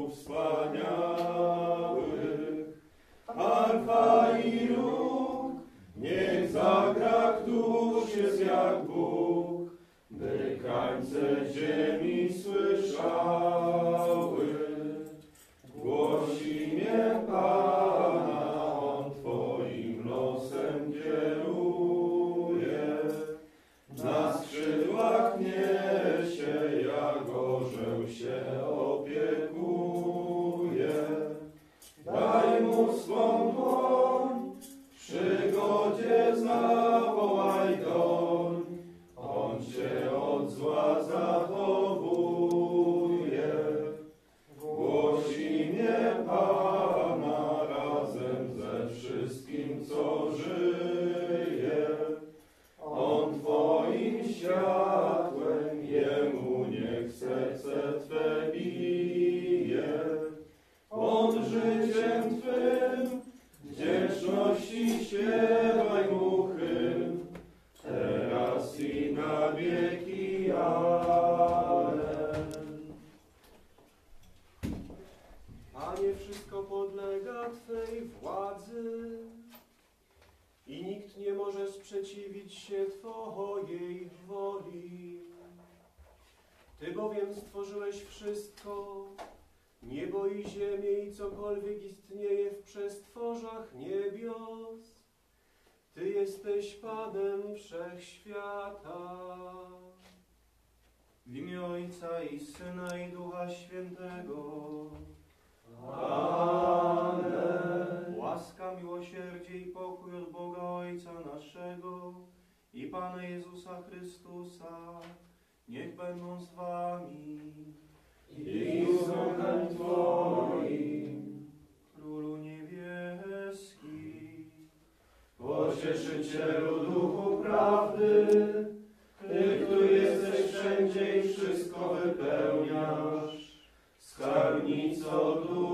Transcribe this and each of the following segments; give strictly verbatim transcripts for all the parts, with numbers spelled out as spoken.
słów wspaniałych. Harfa i róg, niech zagra, któż jest jak Bóg, by krańce ziemi słyszały. Głosi mnie Pana, On Twoim losem kieruje. Na skrzydłach niesie, jak orzeł się opiekuje. Daj mu swą dłoń, w przygodzie zawołaj doń. On cię od zła zachowuje. Głosi mnie Pana razem ze wszystkim, co żyje. On Twoim światłem, Jemu niech serce Twe bije. On życiem Twym wdzięczności śpiewaj Mu hymn, teraz i na wieki. Amen. Panie, wszystko podlega Twej władzy i nikt nie może sprzeciwić się Twojej woli. Ty bowiem stworzyłeś wszystko, niebo i ziemię i cokolwiek istnieje w przestworzach niebios. Ty jesteś Panem wszechświata. W imię Ojca i Syna i Ducha Świętego. Amen. Łaska, miłosierdzie i pokój od Boga Ojca naszego i Pana Jezusa Chrystusa niech będą z wami. I z duchem Twoim. Królu niebieski, Pocieszycielu, Duchu prawdy, Ty, który jesteś wszędzie i wszystko wypełniasz, skarbnico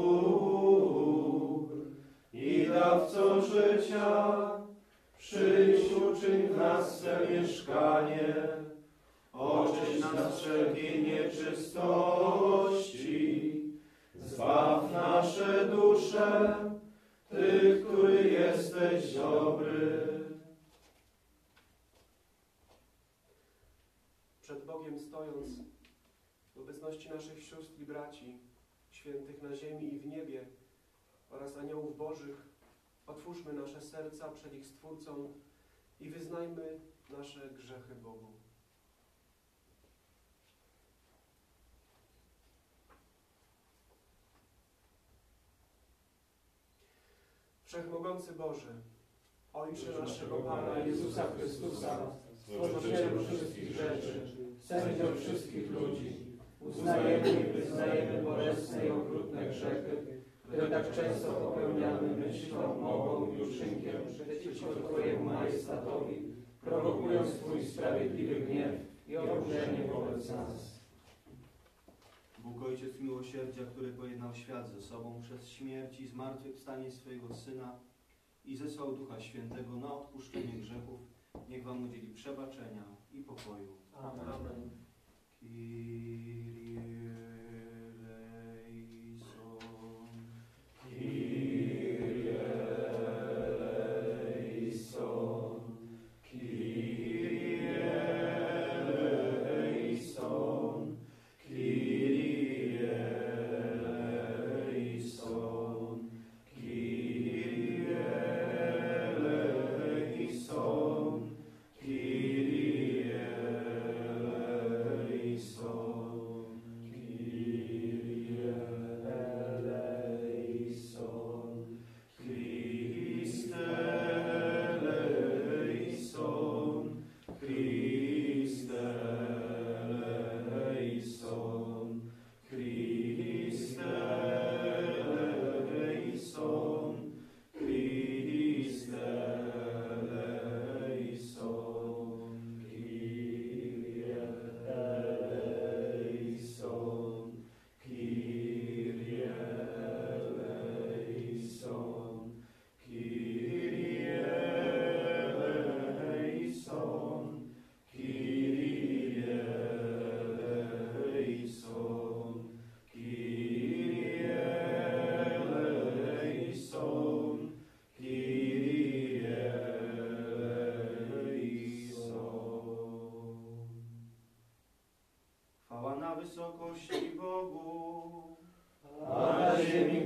dóbr i dawco życia, przyjdź, uczyń w nas swe mieszkanie, oczyść nas wszelkiej nieczystości, zbaw nasze dusze, Ty, który jesteś dobry. Przed Bogiem stojąc, w obecności naszych sióstr i braci, świętych na ziemi i w niebie oraz aniołów bożych, otwórzmy nasze serca przed ich Stwórcą i wyznajmy nasze grzechy Bogu. Wszechmogący Boże, Ojcze naszego Pana Jezusa Chrystusa, Stworzycielu wszystkich rzeczy, sędzio wszystkich ludzi, uznajemy i wyznajemy bolesne i okrutne grzechy, które tak często popełniamy myślą, mową i uczynkiem przeciwko Twojemu majestatowi, prowokując Twój sprawiedliwy gniew i oburzenie wobec nas. Bóg Ojciec miłosierdzia, który pojednał świat ze sobą przez śmierć i zmartwychwstanie swojego Syna i zesłał Ducha Świętego na odpuszczenie grzechów, niech Wam udzieli przebaczenia i pokoju. Amen. Kyrie eleison. Kyrie eleison. Kyrie eleison. Kyrie eleison. Kyrie eleison. Kyrie eleison. Kyrie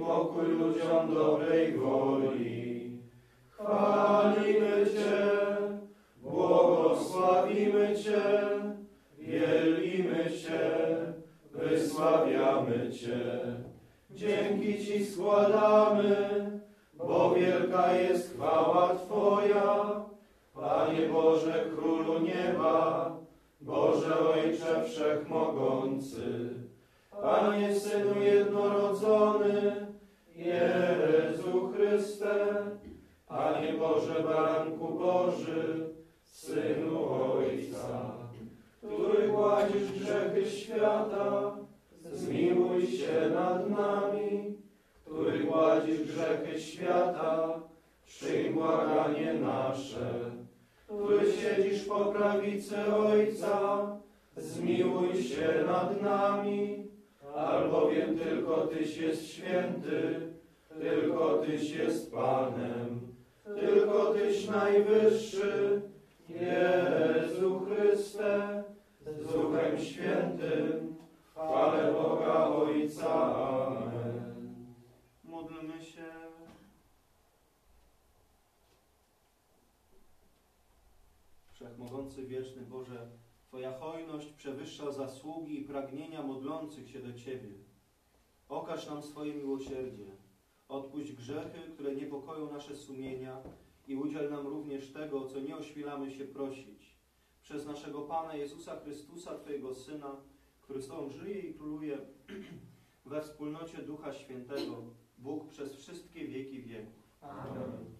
pokój ludziom dobrej woli. Chwalimy Cię, błogosławimy Cię, wielbimy Cię, wysławiamy Cię. Dzięki Ci składamy, bo wielka jest chwała Twoja, Panie Boże, Królu nieba, Boże Ojcze Wszechmogący, Panie Synu jednorodzony, Jezu Chryste, Panie Boże, Baranku Boży, Synu Ojca, który gładzisz grzechy świata, zmiłuj się nad nami, który gładzisz grzechy świata, przyjm błaganie nasze, który siedzisz po prawicy Ojca, zmiłuj się nad nami, albowiem tylko Tyś jest święty, tylko Tyś jest Panem, tylko Tyś najwyższy, Jezu Chryste, z Duchem Świętym, chwale Boga Ojca. Amen. Módlmy się. Wszechmogący, wieczny Boże, Twoja hojność przewyższa zasługi i pragnienia modlących się do Ciebie. Okaż nam swoje miłosierdzie. Odpuść grzechy, które niepokoją nasze sumienia i udziel nam również tego, o co nie ośmielamy się prosić. Przez naszego Pana Jezusa Chrystusa, Twojego Syna, który z Tobą żyje i króluje we wspólnocie Ducha Świętego, Bóg przez wszystkie wieki wieków. Amen.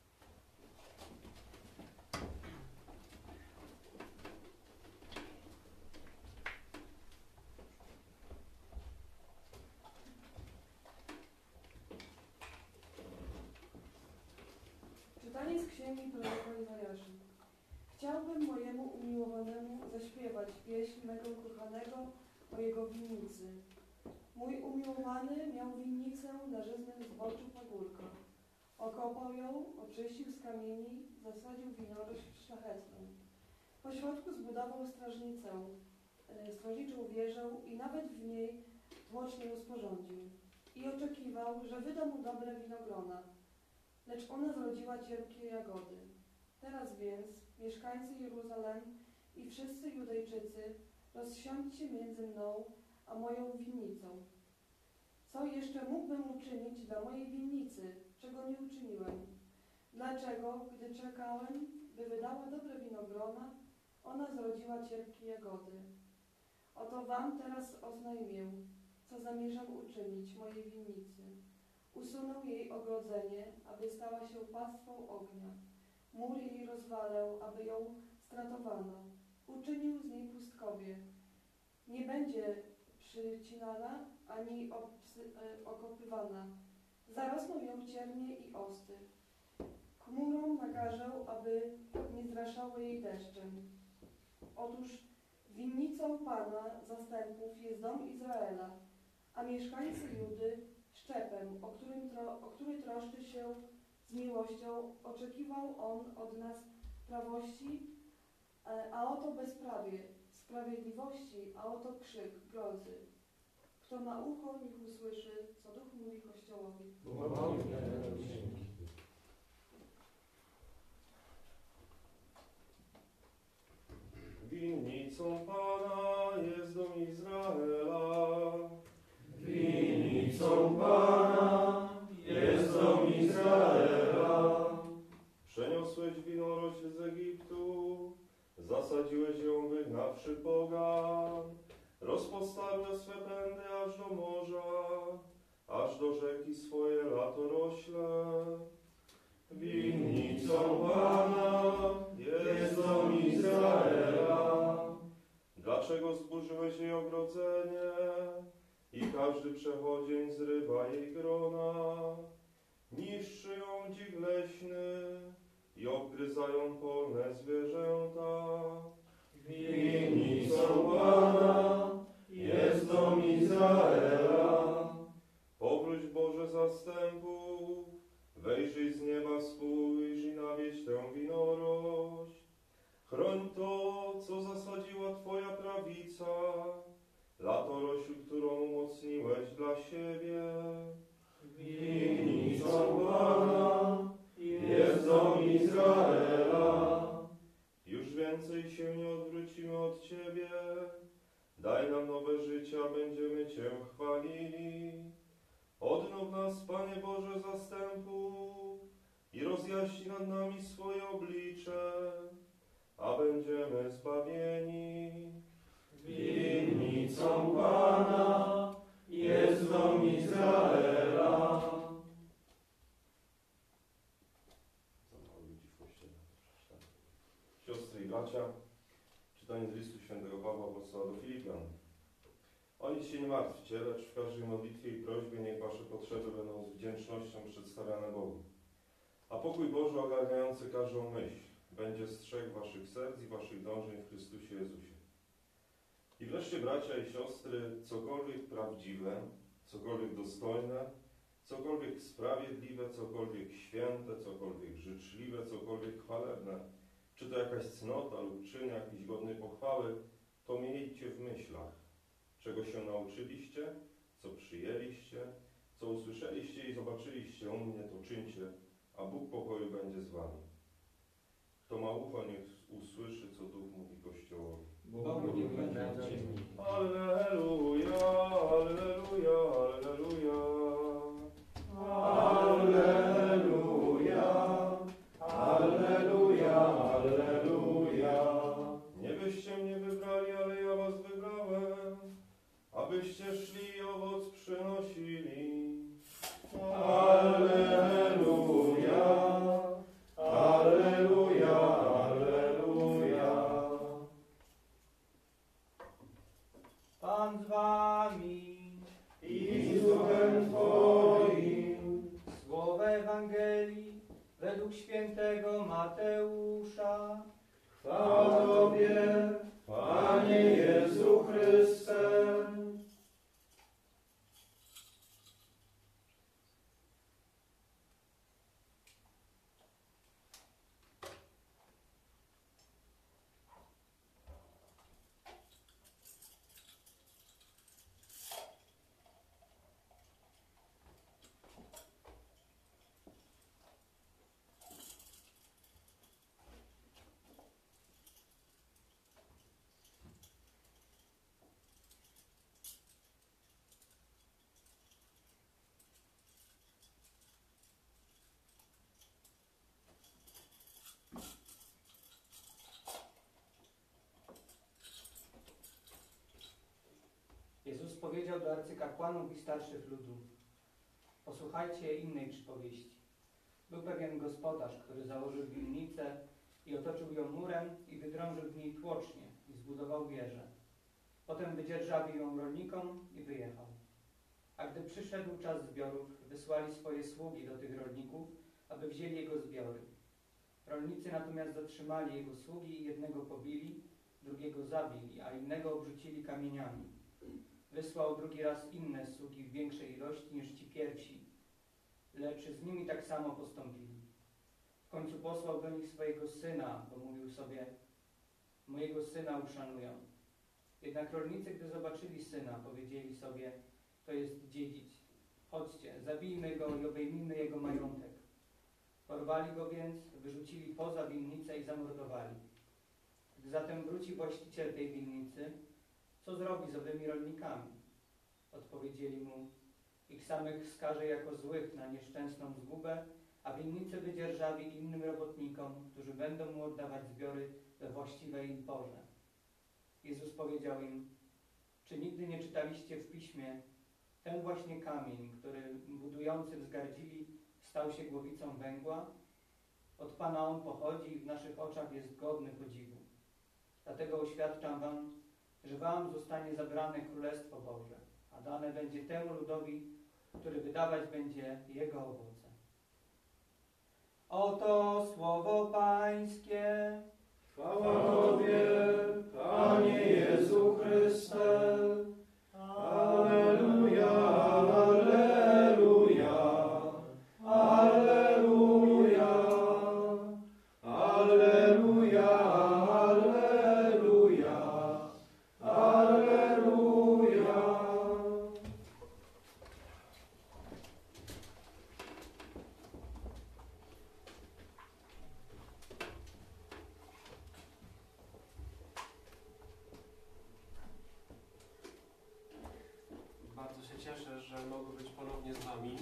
Czytanie z księgi proroka Izajasza. Chciałbym mojemu umiłowanemu zaśpiewać pieśń mego kochanego o jego winnicy. Mój umiłowany miał winnicę na żyznym zboczu pagórka. Okopał ją, oczyścił z kamieni, zasadził winorośl szlachetną. Po środku zbudował strażnicę, e, strażniczą wieżę i nawet w niej tłocznie ją sporządził. I oczekiwał, że wyda mu dobre winogrona. Lecz ona zrodziła cierpkie jagody. Teraz więc, mieszkańcy Jeruzalem i wszyscy Judejczycy, rozsiądźcie między mną a moją winnicą. Co jeszcze mógłbym uczynić dla mojej winnicy, czego nie uczyniłem? Dlaczego, gdy czekałem, by wydała dobre winogrona, ona zrodziła cierpkie jagody? Oto wam teraz oznajmię, co zamierzam uczynić mojej winnicy. Usunę jej ogrodzenie, aby stała się pastwą ognia. Mur jej rozwalę, aby ją stratowano. Uczynił z niej pustkowie. Nie będzie przycinana ani obsy, e, okopywana. Zarosną ją ciernie i osty. Chmurom nakażę, aby nie zraszały jej deszczem. Otóż winnicą Pana zastępów jest dom Izraela, a mieszkańcy Judy szczepem, o, którym tro, o który troszczy się z miłością. Oczekiwał on od nas prawości, a oto bezprawie, sprawiedliwości, a oto krzyk grozy. Kto ma ucho, niech usłyszy, co Duch mówi Kościołowi. Winnicą Pana jest dom Izraela. Winnicą Pana jest dom Izraela. Przeniosłeś winorośl z Egiptu, zasadziłeś ją wygnawszy pogan. Rozpostarłeś swe pędy aż do morza, aż do rzeki swoje latorośle. Winnicą Pana jest dom Izraela. Dlaczego zburzyłeś jej ogrodzenie i każdy przechodzień zrywa jej grona? Niszczy ją dzik leśny i obgryzają polne zwierzęta. Winnicą Pana jest dom Izraela. Powróć Boże zastępów, wejrzyj z nieba, spójrz i nawieść tę winorośl. Chroń to, co zasadziła Twoja prawica, latorośl, którą umocniłeś dla siebie. Winnicą Pana jest dom Izraela. Już więcej się nie odwrócimy od Ciebie. Daj nam nowe życie, a będziemy Cię chwalili. Odnow nas, Panie Boże zastępów, i rozjaśnij nad nami swoje oblicze, a będziemy zbawieni. Winnicą Pana jest dom Izraela. Za mało ludzi w kościele. Siostry i bracia, czytanie z listu świętego Pawła apostoła do Filipian. O nic się nie martwcie, lecz w każdej modlitwie i prośbie niech wasze potrzeby będą z wdzięcznością przedstawiane Bogu. A pokój Boży ogarniający każdą myśl będzie strzegł waszych serc i waszych dążeń w Chrystusie Jezusie. I wreszcie, bracia i siostry, cokolwiek prawdziwe, cokolwiek dostojne, cokolwiek sprawiedliwe, cokolwiek święte, cokolwiek życzliwe, cokolwiek chwalebne, czy to jakaś cnota lub czyn jakiś godny pochwały, to miejcie w myślach, czego się nauczyliście, co przyjęliście, co usłyszeliście i zobaczyliście u mnie, to czyńcie, a Bóg pokoju będzie z wami. Kto ma ucho, niech usłyszy, co Duch mówi Kościołowi. Bogu niech będzie dzięki. Alleluja, alleluja, alleluja. Alleluja, alleluja, alleluja. Nie byście mnie wybrali, ale ja was wybrałem, abyście szli i owoc przynosili. Alleluja, alleluja, alleluja. Pan z wami. I z duchem Twoim. Słowo Ewangelii według świętego Mateusza. Chwała Tobie, Panie Jezu Chryste. Jezus powiedział do arcykapłanów i starszych ludu: posłuchajcie innej przypowieści. Był pewien gospodarz, który założył winnicę i otoczył ją murem i wydrążył w niej tłocznie i zbudował wieżę. Potem wydzierżawił ją rolnikom i wyjechał. A gdy przyszedł czas zbiorów, wysłali swoje sługi do tych rolników, aby wzięli jego zbiory. Rolnicy natomiast zatrzymali jego sługi i jednego pobili, drugiego zabili, a innego obrzucili kamieniami. Wysłał drugi raz inne sługi w większej ilości niż ci pierwsi, lecz z nimi tak samo postąpili. W końcu posłał do nich swojego syna, bo mówił sobie: mojego syna uszanują. Jednak rolnicy, gdy zobaczyli syna, powiedzieli sobie: to jest dziedzic. Chodźcie, zabijmy go i obejmijmy jego majątek. Porwali go więc, wyrzucili poza winnicę i zamordowali. Gdy zatem wróci właściciel tej winnicy, co zrobi z owymi rolnikami? Odpowiedzieli mu: ich samych skaże jako złych na nieszczęsną zgubę, a winnicę wydzierżawi innym robotnikom, którzy będą mu oddawać zbiory we właściwej im porze. Jezus powiedział im: czy nigdy nie czytaliście w Piśmie: ten właśnie kamień, który budujący wzgardzili, stał się głowicą węgła? Od Pana on pochodzi i w naszych oczach jest godny podziwu. Dlatego oświadczam wam, że wam zostanie zabrane Królestwo Boże, a dane będzie temu ludowi, który wydawać będzie jego owoce. Oto słowo Pańskie. Chwała Tobie, Panie Jezu Chryste. Alleluja, alleluja, alleluja, alleluja, alleluja, alleluja. że mogę być ponownie z Wami.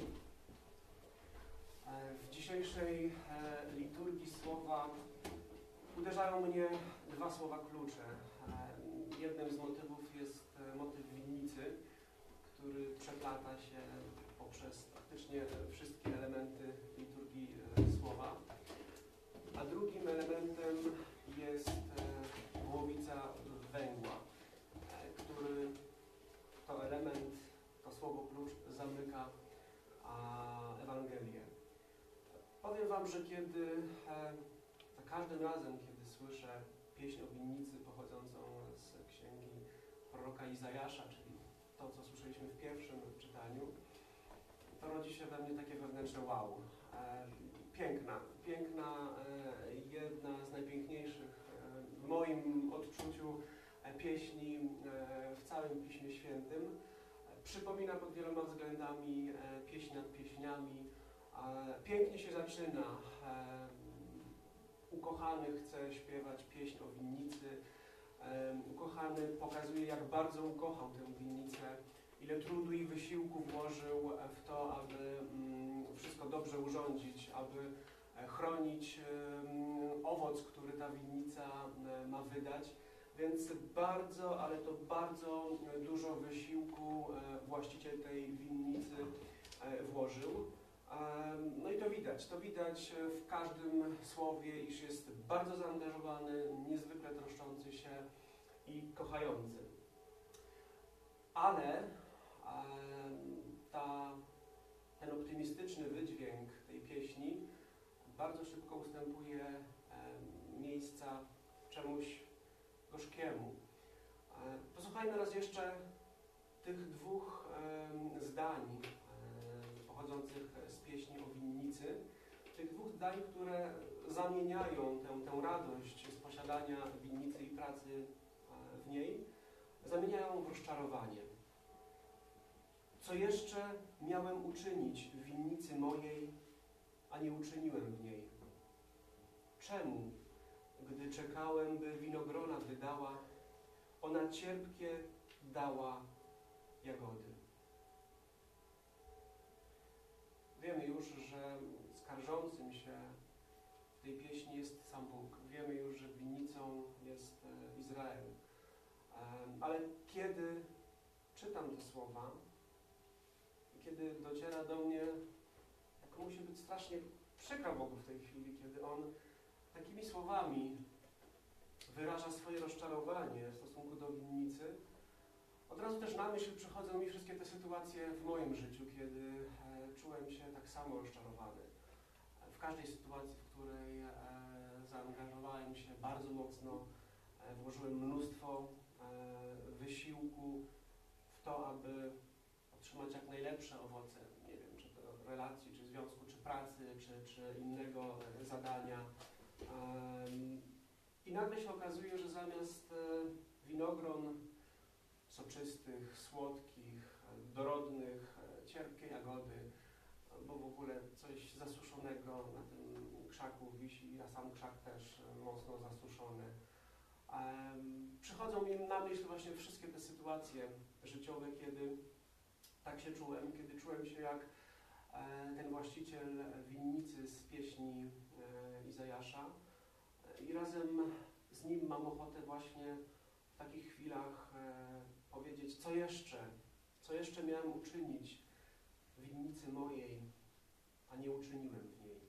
W dzisiejszej liturgii słowa uderzają mnie dwa słowa klucze. Jednym z motywów jest motyw winnicy, który przeplata się poprzez praktycznie wszystkie elementy liturgii słowa. A drugim elementem jest głowica węgła, który to element, to słowo klucz zamyka Ewangelię. Powiem Wam, że kiedy za każdym razem, kiedy słyszę pieśń o winnicy pochodzącą z księgi proroka Izajasza, czyli to, co słyszeliśmy w pierwszym czytaniu, to rodzi się we mnie takie wewnętrzne wow. Piękna, piękna, jedna z najpiękniejszych w moim odczuciu pieśni w całym Piśmie Świętym. Przypomina pod wieloma względami pieśń nad pieśniami. Pięknie się zaczyna. Ukochany chce śpiewać pieśń o winnicy. Ukochany pokazuje, jak bardzo ukochał tę winnicę, ile trudu i wysiłku włożył w to, aby wszystko dobrze urządzić, aby chronić owoc, który ta winnica ma wydać. Więc bardzo, ale to bardzo dużo wysiłku właściciel tej winnicy włożył. No i to widać, to widać w każdym słowie, iż jest bardzo zaangażowany, niezwykle troszczący się i kochający. Ale ta, ten optymistyczny wydźwięk tej pieśni bardzo szybko ustępuje miejsca czemuś gorzkiemu. Posłuchajmy raz jeszcze tych dwóch zdań pochodzących z pieśni o winnicy, tych dwóch zdań, które zamieniają tę, tę radość z posiadania winnicy i pracy w niej, zamieniają w rozczarowanie. Co jeszcze miałem uczynić w winnicy mojej, a nie uczyniłem w niej? Czemu, gdy czekałem, by winogrona wydała, ona cierpkie dała jagody? Wiemy już, że skarżącym się w tej pieśni jest sam Bóg. Wiemy już, że winnicą jest Izrael. Ale kiedy czytam te słowa, kiedy dociera do mnie, jak musi być strasznie przykro Bogu w tej chwili, kiedy On takimi słowami wyraża swoje rozczarowanie w stosunku do winnicy, od razu też na myśl przychodzą mi wszystkie te sytuacje w moim życiu, kiedy e, czułem się tak samo rozczarowany. W każdej sytuacji, w której e, zaangażowałem się bardzo mocno, e, włożyłem mnóstwo e, wysiłku w to, aby otrzymać jak najlepsze owoce, nie wiem, czy to relacji, czy związku, czy pracy, czy, czy innego e, zadania. E, I nagle się okazuje, że zamiast e, winogron soczystych, słodkich, dorodnych, cierpkie jagody, bo w ogóle coś zasuszonego na tym krzaku wisi, a sam krzak też mocno zasuszony. Um, przychodzą mi na myśl właśnie wszystkie te sytuacje życiowe, kiedy tak się czułem, kiedy czułem się jak e, ten właściciel winnicy z pieśni e, Izajasza i razem z nim mam ochotę właśnie w takich chwilach e, powiedzieć, co jeszcze, co jeszcze miałem uczynić w winnicy mojej, a nie uczyniłem w niej.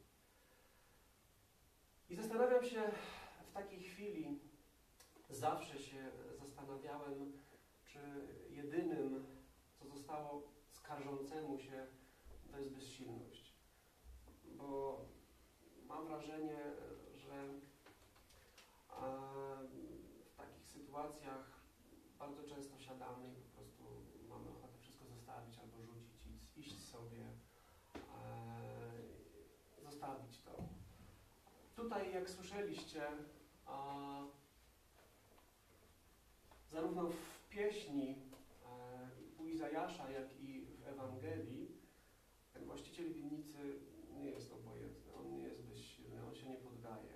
I zastanawiam się w takiej chwili, zawsze się zastanawiałem, czy jedynym, co zostało skarżącemu się, to jest bezsilność. Bo mam wrażenie, że a, w takich sytuacjach bardzo często siadamy i po prostu mamy ochotę wszystko zostawić albo rzucić i iść sobie, e, zostawić to. Tutaj, jak słyszeliście, a, zarówno w pieśni e, u Izajasza, jak i w Ewangelii, ten właściciel winnicy nie jest obojętny, on nie jest bezsilny, on się nie poddaje.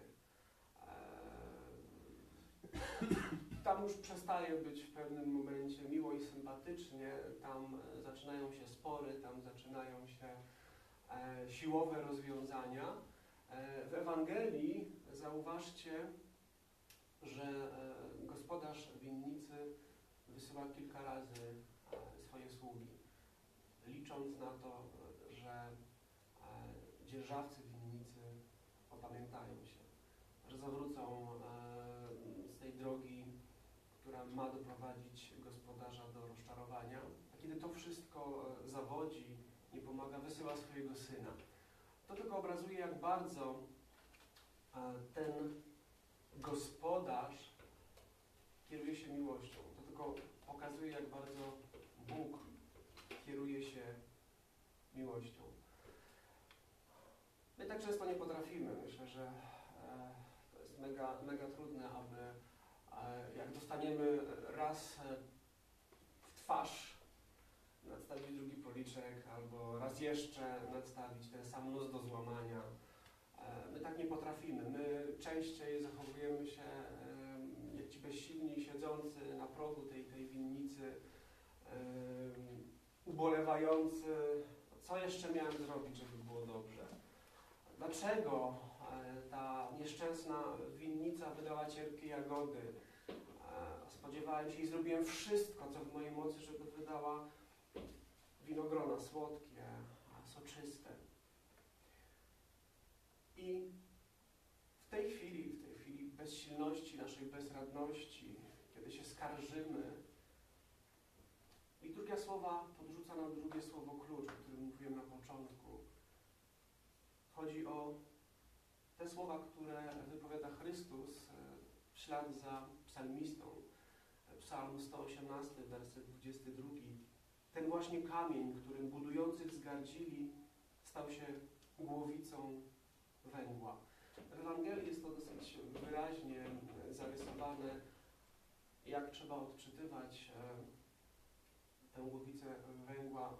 E, tam już przestaje być w pewnym momencie miłość, sympatia dramatycznie, tam zaczynają się spory, tam zaczynają się e, siłowe rozwiązania. E, w Ewangelii zauważcie, że e, gospodarz winnicy wysyła kilka razy e, swoje sługi, licząc na to, że e, dzierżawcy winnicy opamiętają się, że zawrócą e, z tej drogi, która ma doprowadzić gospodarza do rozczarowania. A kiedy to wszystko e, zawodzi, nie pomaga, wysyła swojego syna. To tylko obrazuje, jak bardzo e, ten gospodarz kieruje się miłością. To tylko pokazuje, jak bardzo Bóg kieruje się miłością. My tak często nie potrafimy. Myślę, że e, to jest mega, mega trudne, aby e, jak dostaniemy raz e, w twarz nadstawić drugi policzek, albo raz jeszcze nadstawić ten sam nos do złamania. E, my tak nie potrafimy. My częściej zachowujemy się e, jak ci bezsilni siedzący na progu tej, tej winnicy, e, ubolewający, co jeszcze miałem zrobić, żeby było dobrze. Dlaczego e, ta nieszczęsna winnica wydała cierpkie jagody? E, spodziewałem się i zrobiłem wszystko, co w mojej mocy, żeby wydała winogrona słodkie, soczyste. I w tej chwili, w tej chwili bezsilności, naszej bezradności, kiedy się skarżymy, liturgia słowa podrzuca nam drugie słowo klucz, o którym mówiłem na początku. Chodzi o te słowa, które wypowiada Chrystus w ślad za psalmistą. Psalm sto osiemnasty, werset dwudziesty drugi. Ten właśnie kamień, którym budujący wzgardzili, stał się głowicą węgła. W Ewangelii jest to dosyć wyraźnie zarysowane, jak trzeba odczytywać tę głowicę węgła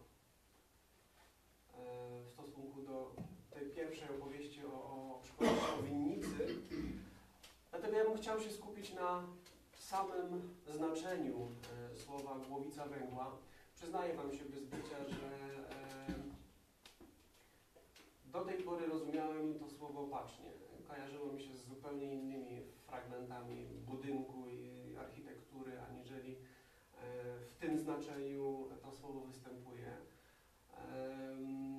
w stosunku do tej pierwszej opowieści o, o przypowieści o winnicy. Dlatego ja bym chciał się skupić na samym znaczeniu e, słowa głowica węgła. Przyznaję Wam się bez bicia, że e, do tej pory rozumiałem to słowo opacznie. Kojarzyło mi się z zupełnie innymi fragmentami budynku i architektury, aniżeli e, w tym znaczeniu to słowo występuje. E,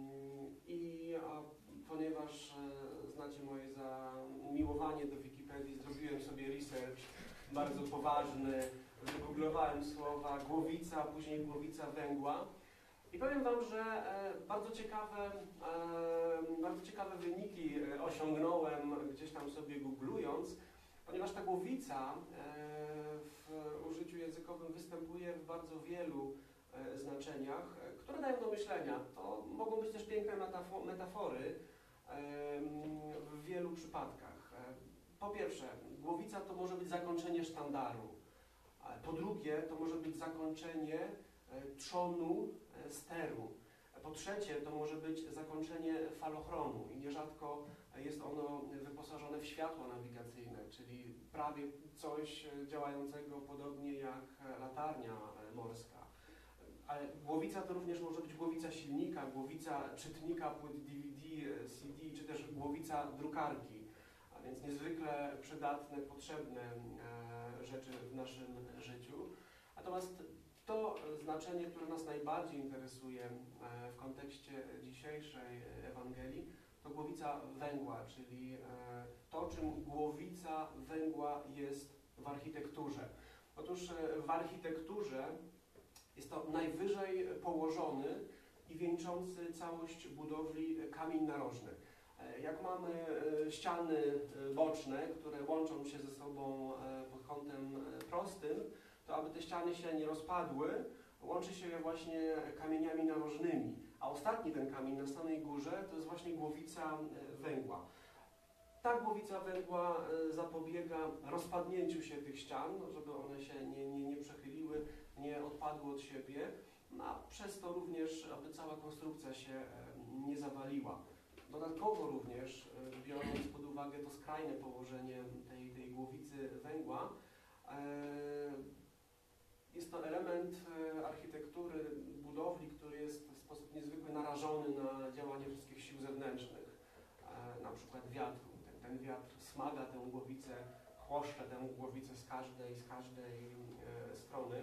I a, ponieważ e, znacie moje zamiłowanie do Wikipedii, zrobiłem sobie research bardzo poważny, wygooglowałem słowa głowica, a później głowica węgła. I powiem Wam, że e, bardzo ciekawe, e, bardzo ciekawe wyniki osiągnąłem gdzieś tam sobie googlując, ponieważ ta głowica e, w użyciu językowym występuje w bardzo wielu e, znaczeniach, e, które dają do myślenia. To mogą być też piękne metafo metafory e, w wielu przypadkach. E, po pierwsze, głowica to może być zakończenie sztandaru. E, po drugie, to może być zakończenie e, trzonu e, steru. E, po trzecie, to może być zakończenie falochronu i nierzadko jest ono wyposażone w światło nawigacyjne, czyli prawie coś działającego podobnie jak latarnia morska. Ale głowica to również może być głowica silnika, głowica czytnika płyt D V D, C D, czy też głowica drukarki. A więc niezwykle przydatne, potrzebne e, rzeczy w naszym życiu. Natomiast to znaczenie, które nas najbardziej interesuje e, w kontekście dzisiejszej Ewangelii, to głowica węgła, czyli e, to, czym głowica węgła jest w architekturze. Otóż e, w architekturze jest to najwyżej położony i wieńczący całość budowli kamień narożny. E, jak mamy e, ściany boczne, które łączą się ze sobą e, pod kątem prostym, to aby te ściany się nie rozpadły, łączy się je właśnie kamieniami narożnymi. A ostatni ten kamień na samej górze to jest właśnie głowica węgła. Ta głowica węgła zapobiega rozpadnięciu się tych ścian, żeby one się nie, nie, nie przechyliły, nie odpadły od siebie, no, a przez to również, aby cała konstrukcja się nie zawaliła. Dodatkowo również, biorąc pod uwagę to skrajne położenie tej, tej głowicy węgła, jest to element e, architektury, budowli, który jest w sposób niezwykły narażony na działanie wszystkich sił zewnętrznych, e, na przykład wiatru. Ten, ten wiatr smaga tę głowicę, chłoszcze tę głowicę z każdej, z każdej e, strony.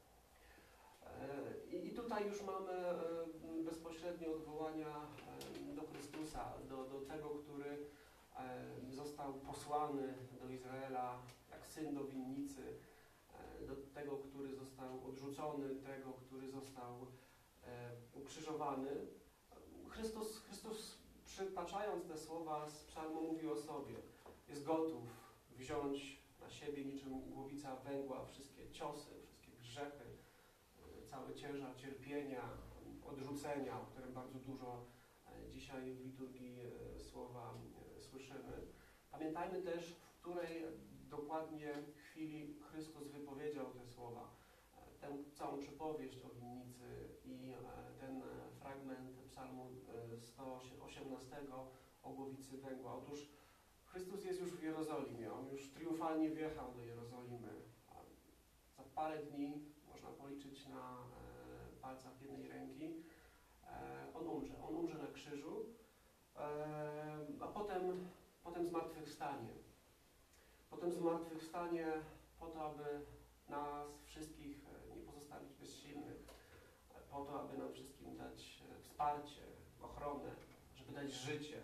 E, I tutaj już mamy e, bezpośrednie odwołania e, do Chrystusa, do, do tego, który e, został posłany do Izraela jak syn do winnicy, do tego, który został odrzucony, tego, który został e, ukrzyżowany. Chrystus, Chrystus, przytaczając te słowa z psalmu, mówi o sobie. Jest gotów wziąć na siebie niczym głowica węgła wszystkie ciosy, wszystkie grzechy, e, cały ciężar cierpienia, odrzucenia, o którym bardzo dużo e, dzisiaj w liturgii e, słowa e, słyszymy. Pamiętajmy też, w której dokładnie chwili Chrystus wypowiedział te słowa. Tę całą przypowieść o winnicy i ten fragment psalmu sto osiemnastego o głowicy węgła. Otóż Chrystus jest już w Jerozolimie. On już triumfalnie wjechał do Jerozolimy. Za parę dni, można policzyć na palcach jednej ręki, on umrze. On umrze na krzyżu, a potem, potem zmartwychwstanie. Potem zmartwychwstanie po to, aby nas wszystkich nie pozostawić bezsilnych, po to, aby nam wszystkim dać wsparcie, ochronę, żeby dać życie.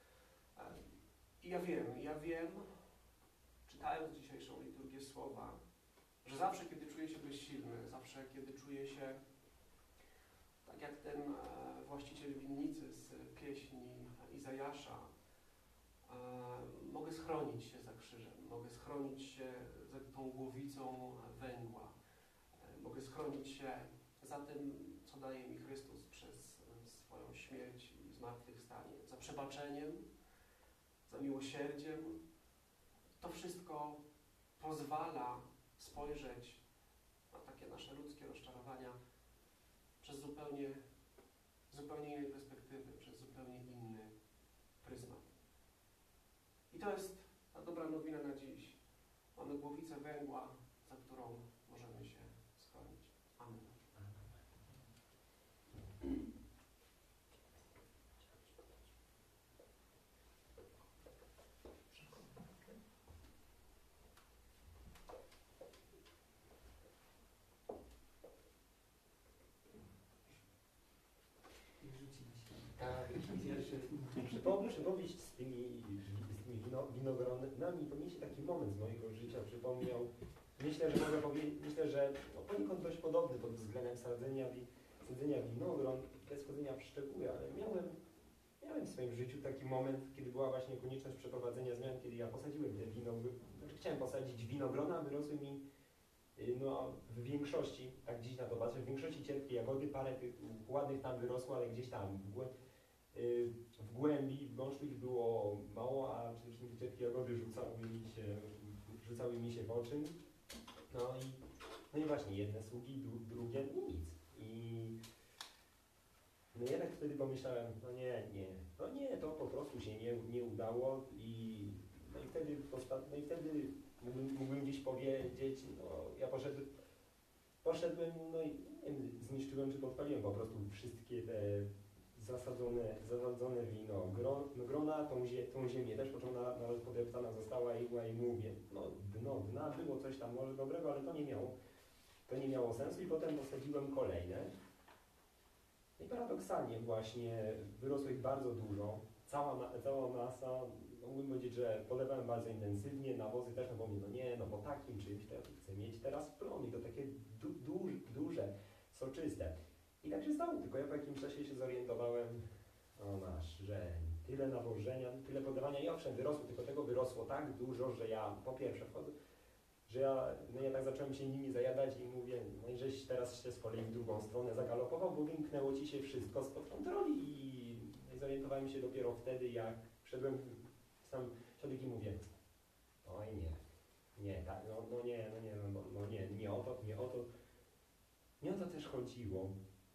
I ja wiem, ja wiem, czytając dzisiejszą liturgię słowa, że zawsze, kiedy czuję się bezsilny, zawsze, kiedy czuję się tak jak ten właściciel winnicy z pieśni Izajasza, mogę schronić się za krzyżem, mogę schronić się za tą głowicą węgła, mogę schronić się za tym, co daje mi Chrystus przez swoją śmierć i zmartwychwstanie, za przebaczeniem, za miłosierdziem. To wszystko pozwala spojrzeć na takie nasze ludzkie rozczarowania przez zupełnie, zupełnie innej perspektywy, przez zupełnie inny pryzmat. I to jest ta dobra nowina na dziś. Mamy głowicę węgła, za którą możemy się schronić. Amen. Tak, przypo, przypowieść z tymi, z tymi wino, winogronami, to mi się taki moment z mojego życia przypomniał. Myślę, że mogę powiedzieć, myślę, że no, poniekąd dość podobny pod względem sadzenia, sadzenia winogron, bez wchodzenia w szczegóły, ale miałem, miałem w swoim życiu taki moment, kiedy była właśnie konieczność przeprowadzenia zmian, kiedy ja posadziłem te winogrona, znaczy chciałem posadzić winogrona, wyrosły mi no, w większości, tak dziś na to patrzę, w większości cierpkie jagody, parę tych ładnych tam wyrosło, ale gdzieś tam w, głę, yy, w głębi, w gąszczu ich było mało, a przede wszystkim te cierpkie jagody rzucały mi się, rzucały mi się w oczy. No i, no i właśnie, jedne sługi, dru, drugie nic. I no ja tak wtedy pomyślałem, no nie, nie, no nie, to po prostu się nie, nie udało i no i wtedy, no i wtedy mógłbym, mógłbym gdzieś powiedzieć, no ja poszedłem, poszedłem, no i nie wiem, zniszczyłem czy podpaliłem po prostu wszystkie te zasadzone, zasadzone wino, gro, no grona, tą, zie, tą ziemię też, po czym na, nawet podeptana została igła i mówię, no dno, dna było coś tam może dobrego, ale to nie miało, to nie miało sensu i potem posadziłem kolejne. I paradoksalnie właśnie wyrosło ich bardzo dużo, cała, cała masa, no mógłbym powiedzieć, że podawałem bardzo intensywnie, nawozy też, no bo mówię, no nie, no bo takim czymś to ja tu chcę mieć teraz plon i to takie du, du, duże, soczyste. I tak się stało, tylko ja po jakimś czasie się zorientowałem, o masz, że tyle nawożenia, tyle podawania i owszem, wyrosło, tylko tego wyrosło tak dużo, że ja po pierwsze wchodzę, że ja, no ja tak zacząłem się nimi zajadać i mówię, no i żeś teraz się z kolei w drugą stronę zagalopował, bo wymknęło ci się wszystko spod kontroli i, no i zorientowałem się dopiero wtedy, jak wszedłem sam środek i mówię, oj nie, nie, tak, no, no nie, no nie, no, no nie, nie o to, nie o to, nie o to też chodziło.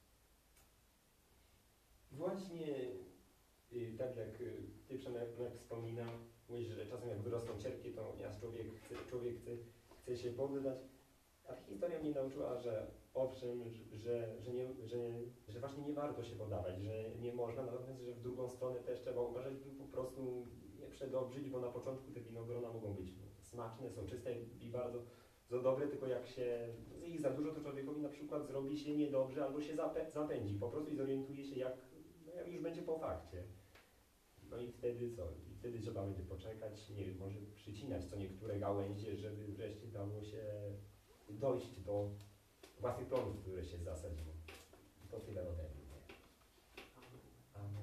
Właśnie y, tak jak y, Ty, Przemek, wspominał, mówisz, że czasem jak wyrosną cierpkie, to ja człowiek chce, człowiek chce, chce się poddać. ta historia mnie nauczyła, że owszem, że, że, nie, że, że właśnie nie warto się poddawać, że nie można, natomiast że w drugą stronę też trzeba uważać, by po prostu nie przedobrzyć, bo na początku te winogrona mogą być smaczne, soczyste i bardzo, bardzo dobre, tylko jak się z ich za dużo, to człowiekowi na przykład zrobi się niedobrze albo się zapę, zapędzi po prostu i zorientuje się, jak, no jak już będzie po fakcie. No i wtedy co? I wtedy trzeba będzie poczekać, nie wiem, może przycinać co niektóre gałęzie, żeby wreszcie dało się dojść do własnych plonów, które się zasadziło. To tyle ode mnie. Amen.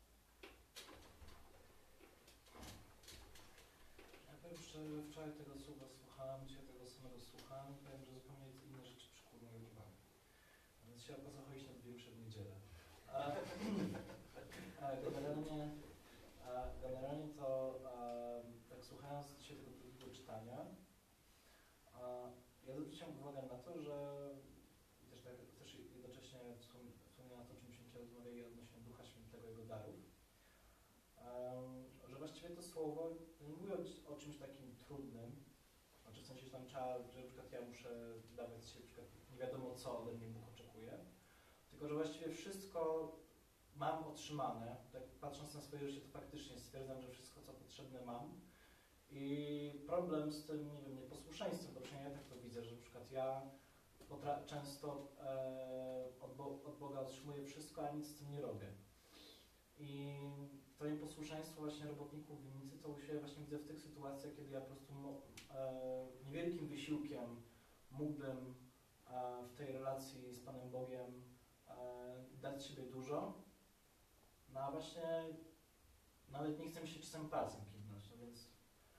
Ja powiem szczerze, że wczoraj tego słowa słuchałem, dzisiaj tego samego słuchałem i powiem, że zupełnie inne rzeczy przykuwają uwagę. Więc się po co chodzić na dwie msze w niedzielę. A, a generalnie, a generalnie to a, tak słuchając dzisiaj tego drugiego czytania, a, ja zwróciłem uwagę na to, że też, tak, też jednocześnie wspomniałem o to, o czym się rozmawiali odnośnie Ducha Świętego, Jego darów, um, że właściwie to słowo nie mówi o, o czymś takim trudnym, znaczy w sensie, że tam trzeba, że na przykład ja muszę dawać się, na przykład nie wiadomo co ode mnie Bóg oczekuje, tylko że właściwie wszystko mam otrzymane, tak patrząc na swoje życie, to faktycznie stwierdzam, że wszystko co potrzebne mam. I problem z tym, nie wiem, nieposłuszeństwem, bo przynajmniej ja tak to widzę, że na przykład ja często e, od, Bo od Boga otrzymuję wszystko, a nic z tym nie robię. I to nieposłuszeństwo właśnie robotników winnicy to u siebie właśnie widzę w tych sytuacjach, kiedy ja po prostu e, niewielkim wysiłkiem mógłbym e, w tej relacji z Panem Bogiem e, dać siebie dużo, no a właśnie nawet nie chcę mi się czasem palcem kiwnąć, no więc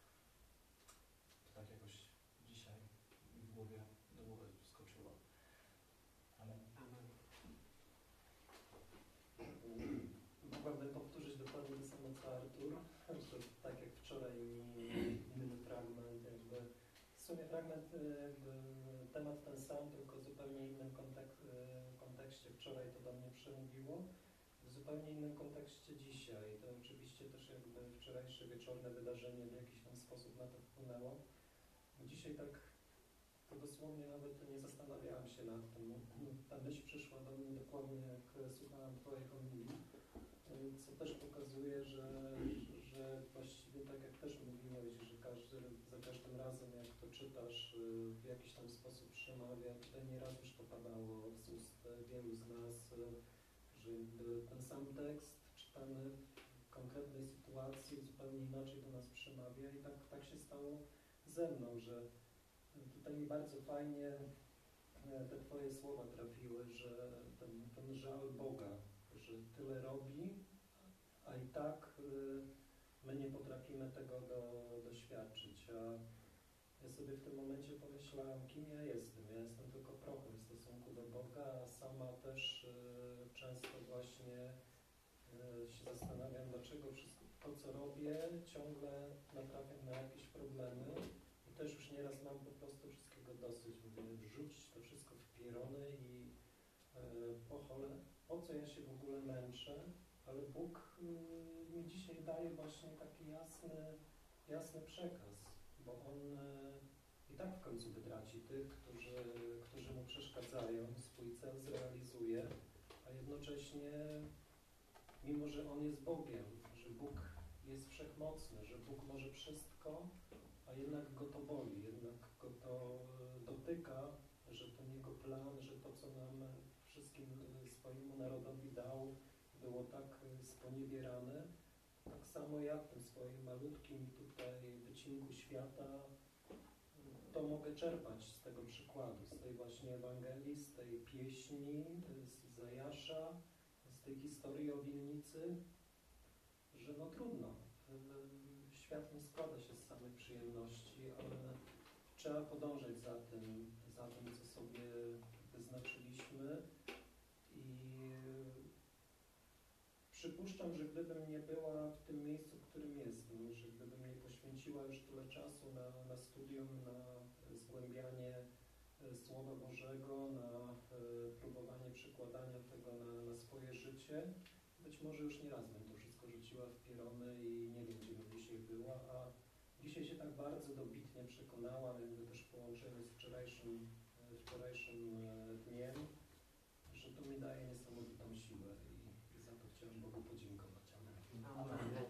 tak jakoś dzisiaj mi w głowie, do głowy wskoczyło. Amen. Amen. Mogłabym powtórzyć dokładnie to samo co Artur, że tak jak wczoraj mi inny fragment, jakby w sumie fragment, jakby temat ten sam, tylko w zupełnie innym kontek kontekście wczoraj to do mnie przemówiło, w zupełnie innym kontekście dzisiaj. To oczywiście też jakby wczorajsze wieczorne wydarzenie w jakiś tam sposób na to wpłynęło. Dzisiaj tak to dosłownie nawet nie zastanawiałam się nad tym. Ta myśl przyszła do mnie dokładnie jak słuchałam Twojej homilii, co też pokazuje, że, że właściwie tak jak też mówiłeś, że każdy, za każdym razem jak to czytasz w jakiś tam sposób przemawia, tutaj nieraz już to padało z ust wielu z nas, że ten sam tekst czytamy w konkretnej sytuacji zupełnie inaczej do nas przemawia i tak, tak się stało ze mną, że tutaj mi bardzo fajnie te Twoje słowa trafiły, że ten, ten żal Boga, że tyle robi, a i tak my nie potrafimy tego do, doświadczyć. A ja sobie w tym momencie pomyślałam, kim ja jestem. Ja jestem tylko prochem w stosunku do Boga, a sama też y, często właśnie y, się zastanawiam, dlaczego wszystko to, co robię, ciągle natrafiam na jakieś problemy. I też już nieraz mam po prostu wszystkiego dosyć. Mówię, wrzucić to wszystko w pierony i y, po chole, po co ja się w ogóle męczę, ale Bóg y, mi dzisiaj daje właśnie taki jasny, jasny przekaz, bo On y, i tak w końcu wytraci tych, którzy, którzy Mu przeszkadzają, swój cel zrealizuje, a jednocześnie, mimo że On jest Bogiem, że Bóg jest wszechmocny, że Bóg może wszystko, a jednak Go to boli, jednak Go to y, dotyka, że ten Jego plan, że to, co nam wszystkim y, swojemu narodowi dał, było tak y, sponiewierane. Tak samo ja w tym swoim malutkim tutaj wycinku świata y, to mogę czerpać z tego przykładu, z tej właśnie Ewangelii, z tej pieśni, y, z Izajasza, z tej historii o winnicy, że no trudno. Y, świat nie składa się z samych przyjemności, ale trzeba podążać za tym, za tym, co sobie wyznaczyliśmy i przypuszczam, że gdybym nie była w tym miejscu, w którym jestem, że gdybym nie poświęciła już tyle czasu na, na studium, na zgłębianie Słowa Bożego, na próbowanie przekładania tego na, na swoje życie, być może już nie raz bym to wszystko rzuciła w pierony i nie wiem, gdzie bym dzisiaj była, a dzisiaj się tak bardzo dobitnie przekonałam, jakby też w połączeniu z wczorajszym wczorajszym e, dniem, że to mi daje niesamowitą siłę i za to chciałem Bogu podziękować. Amen. Amen.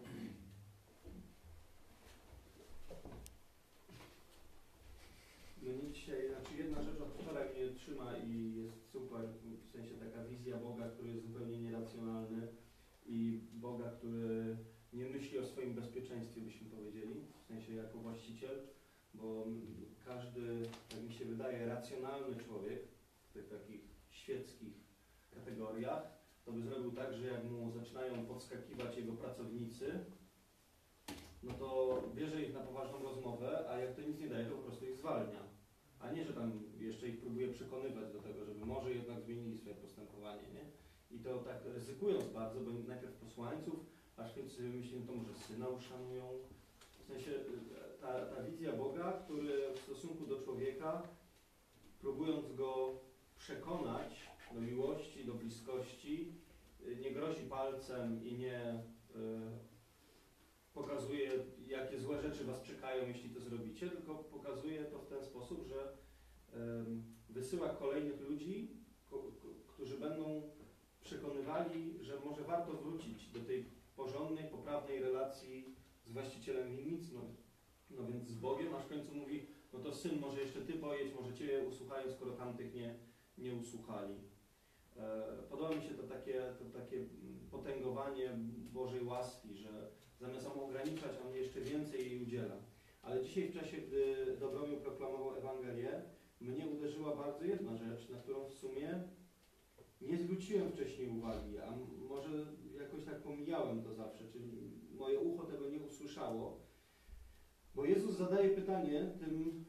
Mnie dzisiaj, znaczy jedna rzecz od wczoraj mnie trzyma i jest super, w sensie taka wizja Boga, który jest zupełnie nieracjonalny i Boga, który nie myśli o swoim bezpieczeństwie, byśmy powiedzieli, w sensie jako właściciel, bo każdy, jak mi się wydaje, racjonalny człowiek w tych takich świeckich kategoriach, to by zrobił tak, że jak mu zaczynają podskakiwać jego pracownicy, no to bierze ich na poważną rozmowę, a jak to nic nie daje, to po prostu ich zwalnia. A nie, że tam jeszcze ich próbuje przekonywać do tego, żeby może jednak zmienili swoje postępowanie, nie? I to tak ryzykując bardzo, bo najpierw posłańców, aż kiedy sobie myślimy, to może syna uszanują. W sensie ta, ta wizja Boga, który w stosunku do człowieka, próbując go przekonać do miłości, do bliskości, nie grozi palcem i nie y, pokazuje, jakie złe rzeczy was czekają, jeśli to zrobicie, tylko pokazuje to w ten sposób, że y, wysyła kolejnych ludzi, ko, ko, którzy będą przekonywali, że może warto wrócić do tej porządnej, poprawnej relacji z właścicielem winnic, no, no więc z Bogiem, aż w końcu mówi, no to syn, może jeszcze ty pojedź, może cię usłuchają, skoro tamtych nie, nie usłuchali. E, podoba mi się to takie, to takie potęgowanie Bożej łaski, że zamiast ją ograniczać, on jeszcze więcej jej udziela. Ale dzisiaj w czasie, gdy Dobromił proklamował Ewangelię, mnie uderzyła bardzo jedna rzecz, na którą w sumie nie zwróciłem wcześniej uwagi, a może jakoś tak pomijałem to zawsze, czyli moje ucho tego nie usłyszało. Bo Jezus zadaje pytanie tym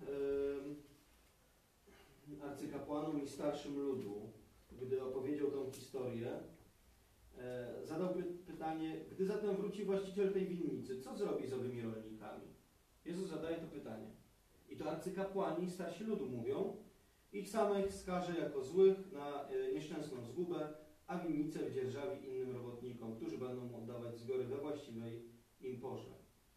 yy, arcykapłanom i starszym ludu, gdy opowiedział tą historię, yy, zadał py pytanie, gdy zatem wróci właściciel tej winnicy, co zrobi z owymi rolnikami? Jezus zadaje to pytanie. I to arcykapłani i starsi ludu mówią, ich samych skaże jako złych na y, nieszczęsną zgubę, a winnicę wdzierżawi innym robotnikom, którzy będą mu oddawać zbiory we właściwej im porze.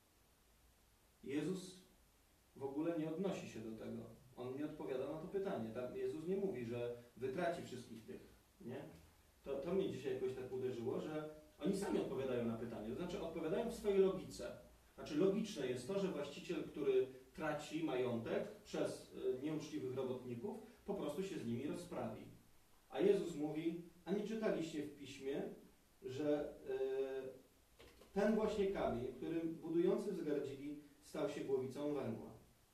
Jezus w ogóle nie odnosi się do tego. On nie odpowiada na to pytanie. Tam Jezus nie mówi, że wytraci wszystkich tych. Nie? To, to mnie dzisiaj jakoś tak uderzyło, że oni sami odpowiadają na pytanie. To znaczy odpowiadają w swojej logice. Znaczy logiczne jest to, że właściciel, który traci majątek przez y, nieuczciwych robotników, po prostu się z nimi rozprawi. A Jezus mówi, a nie czytaliście w Piśmie, że y, ten właśnie kamień, który budujący wzgardzili, stał się głowicą węgła.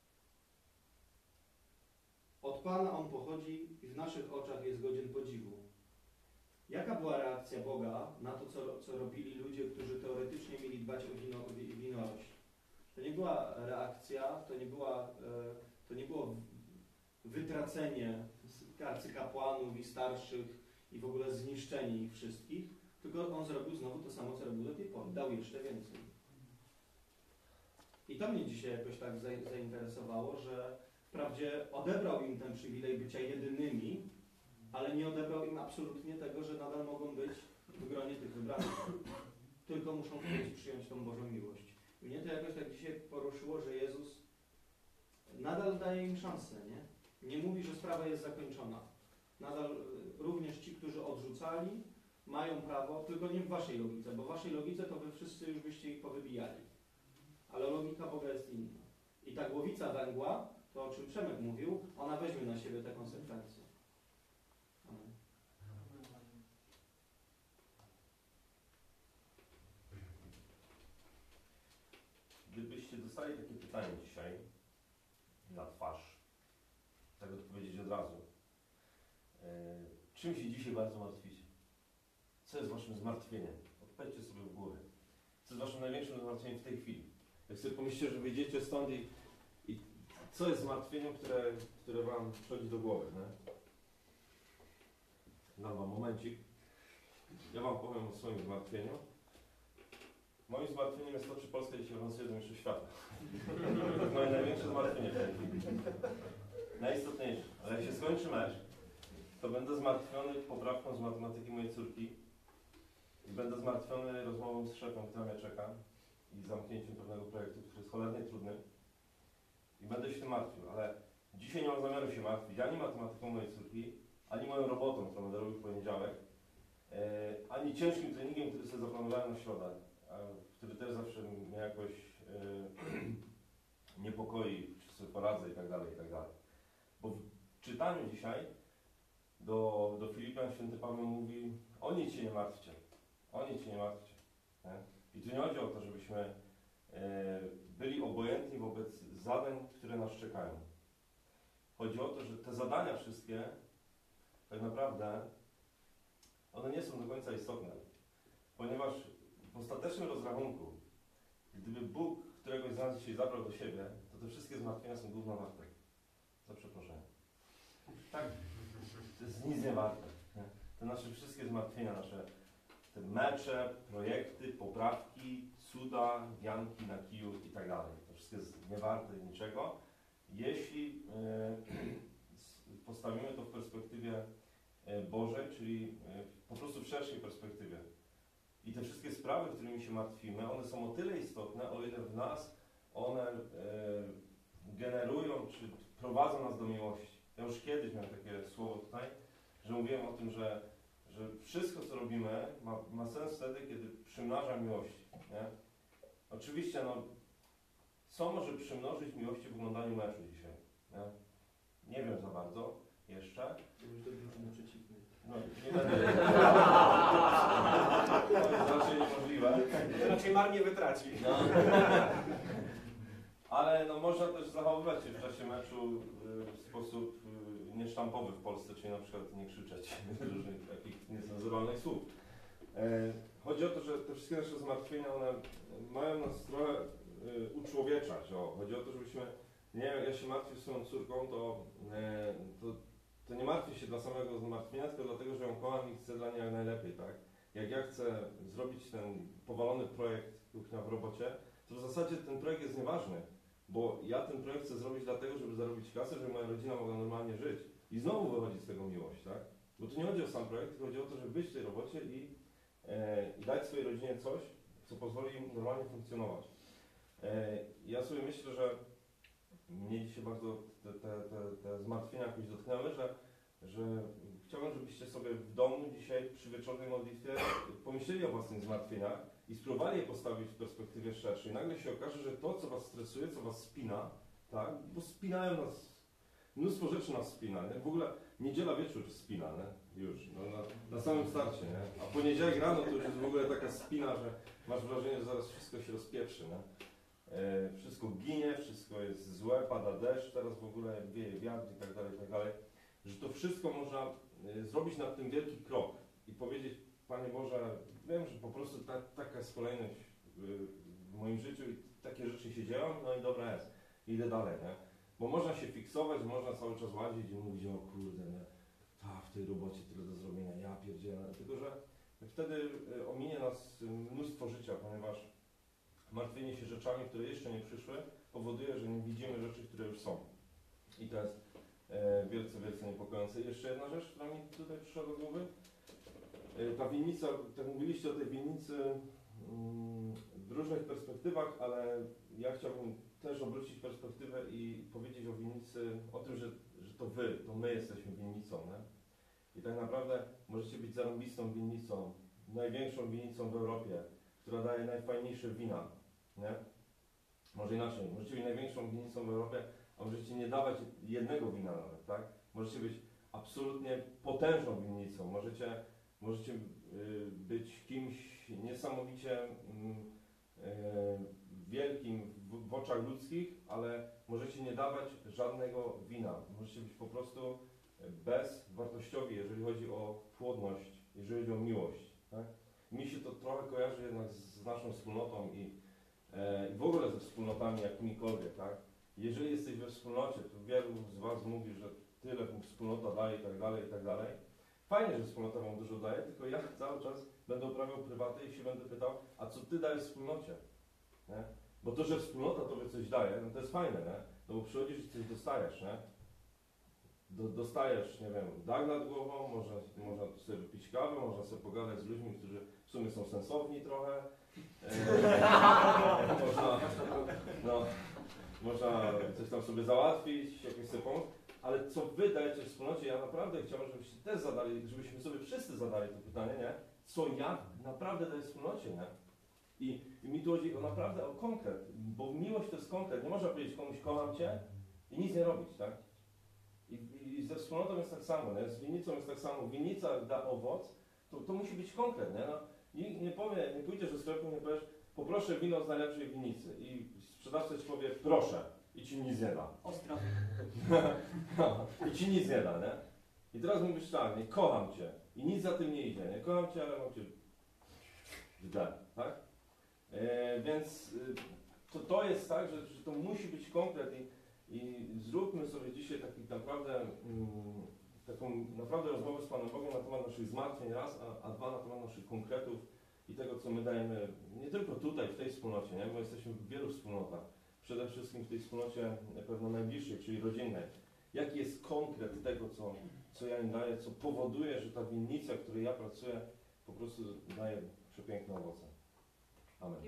Od Pana on pochodzi i w naszych oczach jest godzien podziwu. Jaka była reakcja Boga na to, co, co robili ludzie, którzy teoretycznie mieli dbać o wino, winorośl? To nie była reakcja, to nie, była, to nie było wytracenie arcykapłanów i starszych i w ogóle zniszczenie ich wszystkich, tylko on zrobił znowu to samo, co robił do tej pory. Dał jeszcze więcej. I to mnie dzisiaj jakoś tak zainteresowało, że wprawdzie odebrał im ten przywilej bycia jedynymi, ale nie odebrał im absolutnie tego, że nadal mogą być w gronie tych wybranych. Tylko muszą kiedyś przyjąć tą Bożą miłość. Mnie to jakoś tak dzisiaj poruszyło, że Jezus nadal daje im szansę, nie? Nie mówi, że sprawa jest zakończona. Nadal również ci, którzy odrzucali, mają prawo, tylko nie w waszej logice, bo w waszej logice to wy wszyscy już byście ich powybijali. Ale logika Boga jest inna. I ta głowica węgła, to o czym Przemek mówił, ona weźmie na siebie te konsekwencje. Amen. Gdybyście dostali takie pytanie dzisiaj na twarz, tak odpowiedzieć od razu. Yy, czym się dzisiaj bardzo martwicie? Co jest waszym zmartwieniem? Odpowiedzcie sobie w głowie. Co jest waszym największym zmartwieniem w tej chwili? Jak sobie pomyślicie, że wyjdziecie stąd i, i co jest zmartwieniem, które, które wam przychodzi do głowy, nie? Dam wam momencik. Ja wam powiem o swoim zmartwieniu. Moim zmartwieniem jest to, czy Polska dzisiaj awansuje do mistrzostw świata. To jest moje największe zmartwienie w tej chwili. Najistotniejsze. Ale jak się skończy mecz, to będę zmartwiony poprawką z matematyki mojej córki i będę zmartwiony rozmową z szefem, która mnie czeka i zamknięciem pewnego projektu, który jest cholernie trudny i będę się tym martwił, ale dzisiaj nie mam zamiaru się martwić ani matematyką mojej córki, ani moją robotą, którą będę robił w poniedziałek, e, ani ciężkim treningiem, który sobie zaplanowałem na środę, a, który też zawsze mnie jakoś e, niepokoi, czy sobie poradzę i tak dalej, i tak dalej. Bo w czytaniu dzisiaj do, do Filipian święty Paweł mówi: o nic się nie martwcie, o nic się nie martwcie. Nie? I tu nie chodzi o to, żebyśmy e, byli obojętni wobec zadań, które nas czekają. Chodzi o to, że te zadania wszystkie tak naprawdę one nie są do końca istotne, ponieważ w ostatecznym rozrachunku, gdyby Bóg któregoś z nas dzisiaj zabrał do siebie, to te wszystkie zmartwienia są gówno warte. Za przeproszeniem. Tak, to jest nic nie warte. Nie? Te nasze wszystkie zmartwienia, nasze te mecze, projekty, poprawki, cuda, wianki na kiju i tak dalej. To wszystko jest niewarte niczego, jeśli yy, postawimy to w perspektywie yy, Bożej, czyli yy, po prostu w szerszej perspektywie. I te wszystkie sprawy, którymi się martwimy, one są o tyle istotne, o ile w nas one yy, generują, czy prowadzą nas do miłości. Ja już kiedyś miałem takie słowo tutaj, że mówiłem o tym, że, że wszystko, co robimy, ma, ma sens wtedy, kiedy przymnaża miłości. Nie? Oczywiście, no, co może przymnożyć miłości w oglądaniu meczu dzisiaj? Nie, nie wiem za bardzo jeszcze. Już do drużyny przeciwnej. No, nie będę. To jest raczej niemożliwe. Raczej marnie wytraci. No. Ale no, można też zachowywać się w czasie meczu w sposób niesztampowy w Polsce, czyli na przykład nie krzyczeć różnych takich nieznazywanych słów. Chodzi o to, że te wszystkie nasze zmartwienia, one mają nas trochę uczłowieczać. O. Chodzi o to, żebyśmy, nie wiem, jak ja się martwię swoją córką, to, to, to nie martwię się dla samego zmartwienia, tylko dlatego, że ją kocham i chcę dla niej jak najlepiej, tak? Jak ja chcę zrobić ten powalony projekt Kuchnia w robocie, to w zasadzie ten projekt jest nieważny, bo ja ten projekt chcę zrobić dlatego, żeby zarobić kasę, żeby moja rodzina mogła normalnie żyć. I znowu wychodzi z tego miłość, tak? Bo tu nie chodzi o sam projekt, tylko chodzi o to, żeby być w tej robocie i, e, i dać swojej rodzinie coś, co pozwoli im normalnie funkcjonować. E, ja sobie myślę, że mnie dzisiaj bardzo te, te, te, te zmartwienia jakoś dotknęły, że, że chciałbym, żebyście sobie w domu dzisiaj przy wieczornej modlitwie pomyśleli o własnych zmartwieniach i spróbowali je postawić w perspektywie szerszej. Nagle się okaże, że to, co was stresuje, co was spina, tak, bo spinają nas, mnóstwo rzeczy nas spina, nie? W ogóle niedziela wieczór spina, nie? Już, no, na, na samym starcie, nie? A poniedziałek rano to już jest w ogóle taka spina, że masz wrażenie, że zaraz wszystko się rozpieprzy, nie? E, wszystko ginie, wszystko jest złe, pada deszcz, teraz w ogóle wieje wiatr i tak dalej, i tak dalej. Że to wszystko można e, zrobić na tym wielki krok i powiedzieć: Panie Boże, wiem, że po prostu ta, taka jest kolejność w moim życiu i takie rzeczy się dzieją, no i dobra jest, idę dalej, nie? Bo można się fiksować, można cały czas łazić i mówić: o kurde, nie? A, w tej robocie tyle do zrobienia, ja pierdzielę. Tylko że wtedy ominie nas mnóstwo życia, ponieważ martwienie się rzeczami, które jeszcze nie przyszły, powoduje, że nie widzimy rzeczy, które już są. I to jest e, wielce, wielce niepokojące. I jeszcze jedna rzecz, która mi tutaj przyszła do głowy. E, ta winnica, tak mówiliście o tej winnicy mm, w różnych perspektywach, ale ja chciałbym też obrócić perspektywę i powiedzieć o winnicy, o tym, że, że to wy, to my jesteśmy winnicą, nie? I tak naprawdę możecie być zarąbistą winnicą, największą winnicą w Europie, która daje najfajniejsze wina, nie? Może inaczej, możecie być największą winnicą w Europie, a możecie nie dawać jednego wina nawet, tak? Możecie być absolutnie potężną winnicą, możecie, możecie yy, być kimś niesamowicie yy, wielkim w, w oczach ludzkich, ale możecie nie dawać żadnego wina. Możecie być po prostu bezwartościowi, jeżeli chodzi o płodność, jeżeli chodzi o miłość, tak? Mi się to trochę kojarzy jednak z naszą wspólnotą i, e, i w ogóle ze wspólnotami jakimikolwiek, tak? Jeżeli jesteś we wspólnocie, to wielu z was mówi, że tyle wspólnota daje i tak dalej, i tak dalej. Fajnie, że wspólnota wam dużo daje, tylko ja cały czas będę uprawiał prywatę i się będę pytał: a co ty dajesz wspólnocie? Nie? Bo to, że wspólnota tobie coś daje, no to jest fajne, nie? No bo przychodzisz i coś dostajesz, nie? Do, dostajesz, nie wiem, dach nad głową, można, można sobie wypić kawę, można sobie pogadać z ludźmi, którzy w sumie są sensowni trochę. E, można, no, można coś tam sobie załatwić, jakieś sobie pomóc, ale co wy dajecie w wspólnocie, ja naprawdę chciałbym, żebyście też zadali, żebyśmy sobie wszyscy zadali to pytanie, nie? Co ja naprawdę daję w wspólnocie, nie? I, I mi tu chodzi o naprawdę o konkret, bo miłość to jest konkret, nie można powiedzieć komuś kocham cię i nic nie robić, tak? I, i ze wspólnotą jest tak samo, nie? Z winnicą jest tak samo, winnica da owoc, to, to musi być konkret, nie? No, nikt nie powie, nie pójdziesz do sklepu, nie powiesz, poproszę wino z najlepszej winnicy i sprzedawca ci powie, proszę, i ci nic nie da. Ostra. No, i ci nic nie da, nie? I teraz mówisz tak, nie, kocham cię i nic za tym nie idzie, nie? Kocham cię, ale mam cię w D, tak? E, więc y, to, to jest tak, że, że to musi być konkret i, i zróbmy sobie dzisiaj taki naprawdę mm, taką naprawdę rozmowę z Panem Bogiem na temat naszych zmartwień raz, a, a dwa na temat naszych konkretów i tego, co my dajemy, nie tylko tutaj, w tej wspólnocie, nie? Bo jesteśmy w wielu wspólnotach, przede wszystkim w tej wspólnocie pewno najbliższej, czyli rodzinnej. Jaki jest konkret tego, co, co ja im daję, co powoduje, że ta winnica, w której ja pracuję, po prostu daje przepiękne owoce. Amen.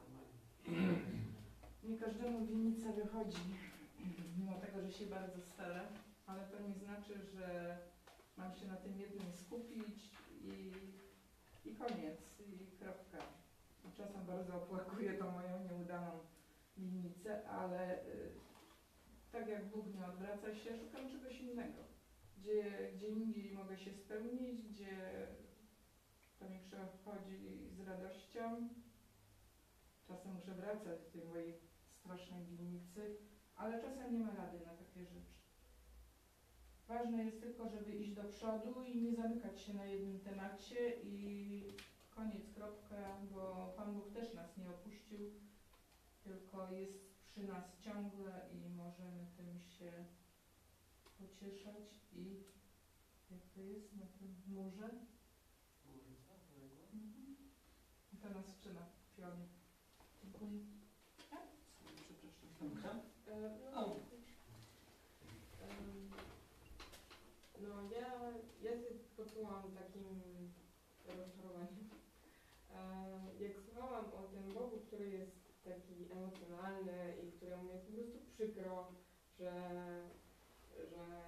Nie każdemu winnica wychodzi, mimo tego, że się bardzo stara, ale to nie znaczy, że mam się na tym jednym skupić i, i koniec, i kropka. I czasem bardzo opłakuję tą moją nieudaną winnicę, ale y, tak jak Bóg nie odwraca się, szukam czegoś innego. Gdzie, gdzie indziej mogę się spełnić, gdzie to mi przychodzi z radością. Czasem muszę wracać do tej mojej strasznej winnicy, ale czasem nie ma rady na takie rzeczy. Ważne jest tylko, żeby iść do przodu i nie zamykać się na jednym temacie i koniec, kropka, bo Pan Bóg też nas nie opuścił, tylko jest przy nas ciągle i możemy tym się pocieszać i jak to jest na tym murze? Mhm. I to nas trzyma w pionie. Dziękuję. Przepraszam. E, O. No, em, no ja, ja się poczułam takim rozczarowaniem. E, Jak słuchałam o tym Bogu, który jest taki emocjonalny i któremu jest po prostu przykro, że, że,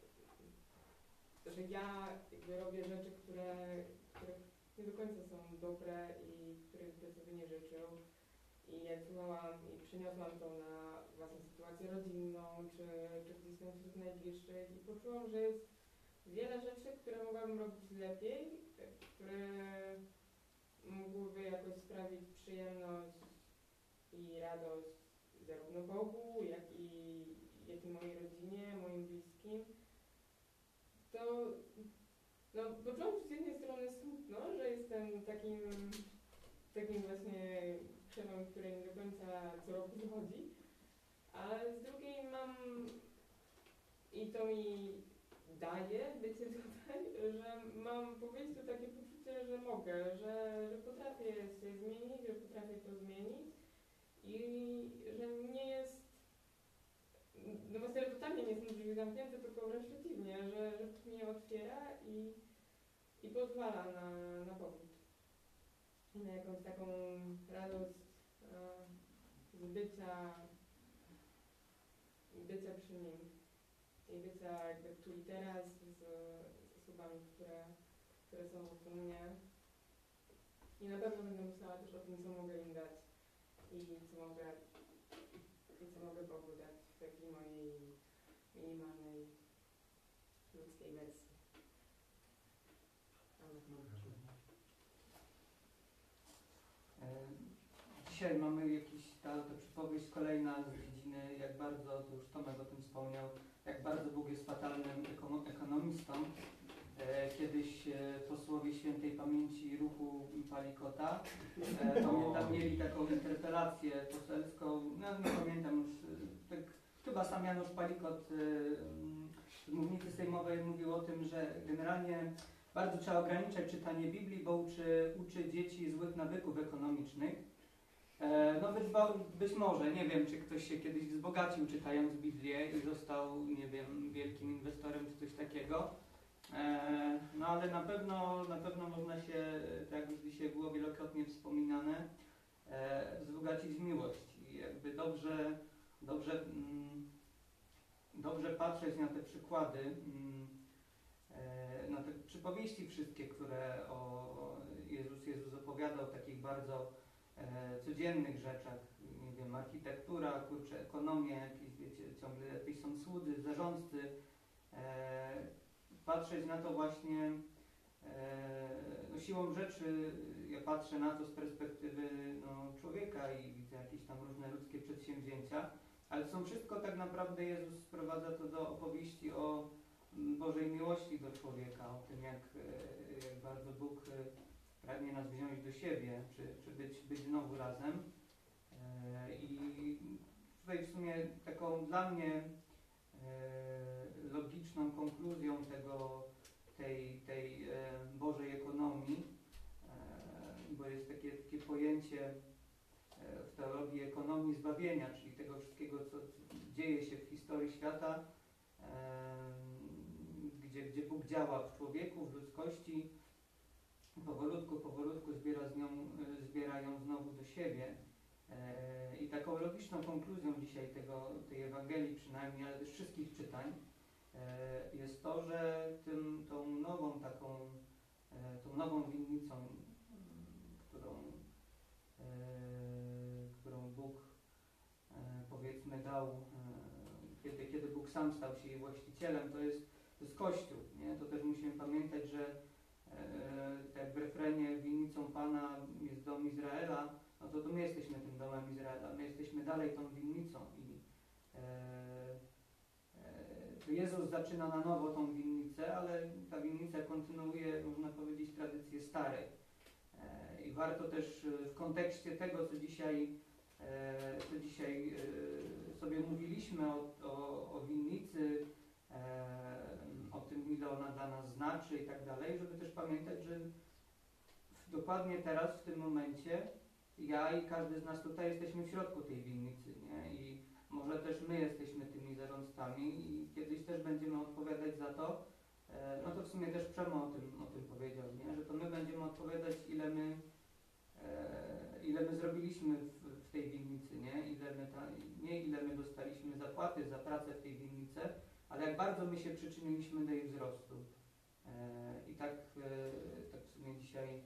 że ja jakby robię rzeczy, które, które nie do końca są dobre i których by sobie nie życzył. I jak słuchałam i przeniosłam to na własną sytuację rodzinną, czy, czy gdzieś tam wśród najbliższych i poczułam, że jest wiele rzeczy, które mogłabym robić lepiej, które mogłyby jakoś sprawić przyjemność i radość zarówno Bogu, jak i, jak i mojej rodzinie, moim bliskim. To no, poczułam się z jednej strony smutno, że jestem takim, takim właśnie krzewem, który nie do końca co roku wychodzi, ale z drugiej mam i to mi daje bycie tutaj, że mam po wyjściu takie poczucie, że mogę, że, że potrafię się zmienić, że potrafię to zmienić i że nie jest, no właśnie totalnie nie są drzwi zamknięte, tylko wręcz przeciwnie, że, że Bóg mnie otwiera i, i pozwala na, na powrót. Na jakąś taką radość e, z bycia, bycia przy nim i bycia jakby tu i teraz z, z osobami, które, które są wokół mnie. I na pewno będę myślała też o tym, co mogę im dać i co mogę, i co mogę Bogu dać w takiej mojej minimalnej ludzkiej wersji. Dzisiaj mamy jakiś, ta, ta przypowieść kolejna z dziedziny, jak bardzo, to już Tomek o tym wspomniał, jak bardzo Bóg jest fatalnym ekono, ekonomistą. E, kiedyś e, posłowie świętej pamięci ruchu Palikota, e, pamiętam, mieli taką interpelację poselską, no nie pamiętam już, tak, chyba sam Janusz Palikot e, z mównicy sejmowej mówił o tym, że generalnie bardzo trzeba ograniczać czytanie Biblii, bo uczy, uczy dzieci złych nawyków ekonomicznych. E, no być, być może, nie wiem, czy ktoś się kiedyś wzbogacił czytając Biblię i został, nie wiem, wielkim inwestorem czy coś takiego. E, no ale na pewno, na pewno można się, tak jak już dzisiaj było wielokrotnie wspominane, e, wzbogacić w miłość. I jakby dobrze dobrze, mm, dobrze patrzeć na te przykłady, mm, e, na te przypowieści wszystkie, które o Jezus, Jezus opowiadał, takich bardzo e, codziennych rzeczach, nie wiem, architektura, kurczę, ekonomia, jakieś, wiecie, ciągle jakieś są słudzy, zarządcy, e, patrzeć na to właśnie no, siłą rzeczy. Ja patrzę na to z perspektywy no, człowieka i widzę jakieś tam różne ludzkie przedsięwzięcia, ale to są wszystko tak naprawdę, Jezus sprowadza to do opowieści o Bożej miłości do człowieka, o tym jak, jak bardzo Bóg pragnie nas wziąć do siebie, czy, czy być, być znowu razem. I tutaj w sumie taką dla mnie logiczną konkluzją tego, tej, tej Bożej ekonomii, bo jest takie, takie pojęcie w teologii ekonomii zbawienia, czyli tego wszystkiego, co dzieje się w historii świata, gdzie, gdzie Bóg działa w człowieku, w ludzkości, powolutku, powolutku zbiera, z nią, zbiera ją znowu do siebie. I taką logiczną konkluzją dzisiaj tego, tej Ewangelii przynajmniej, ale też wszystkich czytań, jest to, że tym, tą nową taką, tą nową winnicą, którą, którą Bóg powiedzmy dał, kiedy, kiedy Bóg sam stał się jej właścicielem, to jest, to jest Kościół. Nie? To też musimy pamiętać, że tak jak w refrenie winnicą Pana jest dom Izraela, no to, to my jesteśmy tym domem Izraela, my jesteśmy dalej tą winnicą i to Jezus zaczyna na nowo tą winnicę, ale ta winnica kontynuuje, można powiedzieć, tradycję starej. I warto też w kontekście tego, co dzisiaj, co dzisiaj sobie mówiliśmy o, o, o winnicy, o tym, ile ona dla nas znaczy i tak dalej, żeby też pamiętać, że dokładnie teraz, w tym momencie, ja i każdy z nas tutaj jesteśmy w środku tej winnicy, nie? I może też my jesteśmy tymi zarządcami i kiedyś też będziemy odpowiadać za to. No to w sumie też Przemo o tym, o tym powiedział, nie? Że to my będziemy odpowiadać, ile my, ile my zrobiliśmy w, w tej winnicy, nie? Ile my ta, nie ile my dostaliśmy zapłaty za pracę w tej winnicy, ale jak bardzo my się przyczyniliśmy do jej wzrostu. I tak, tak w sumie dzisiaj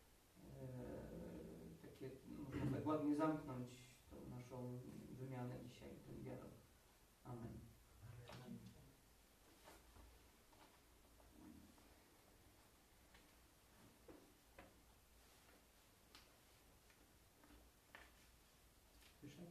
takie, można tak ładnie zamknąć tą naszą wymianę dzisiaj, ten dialog. Amen. Wyszek?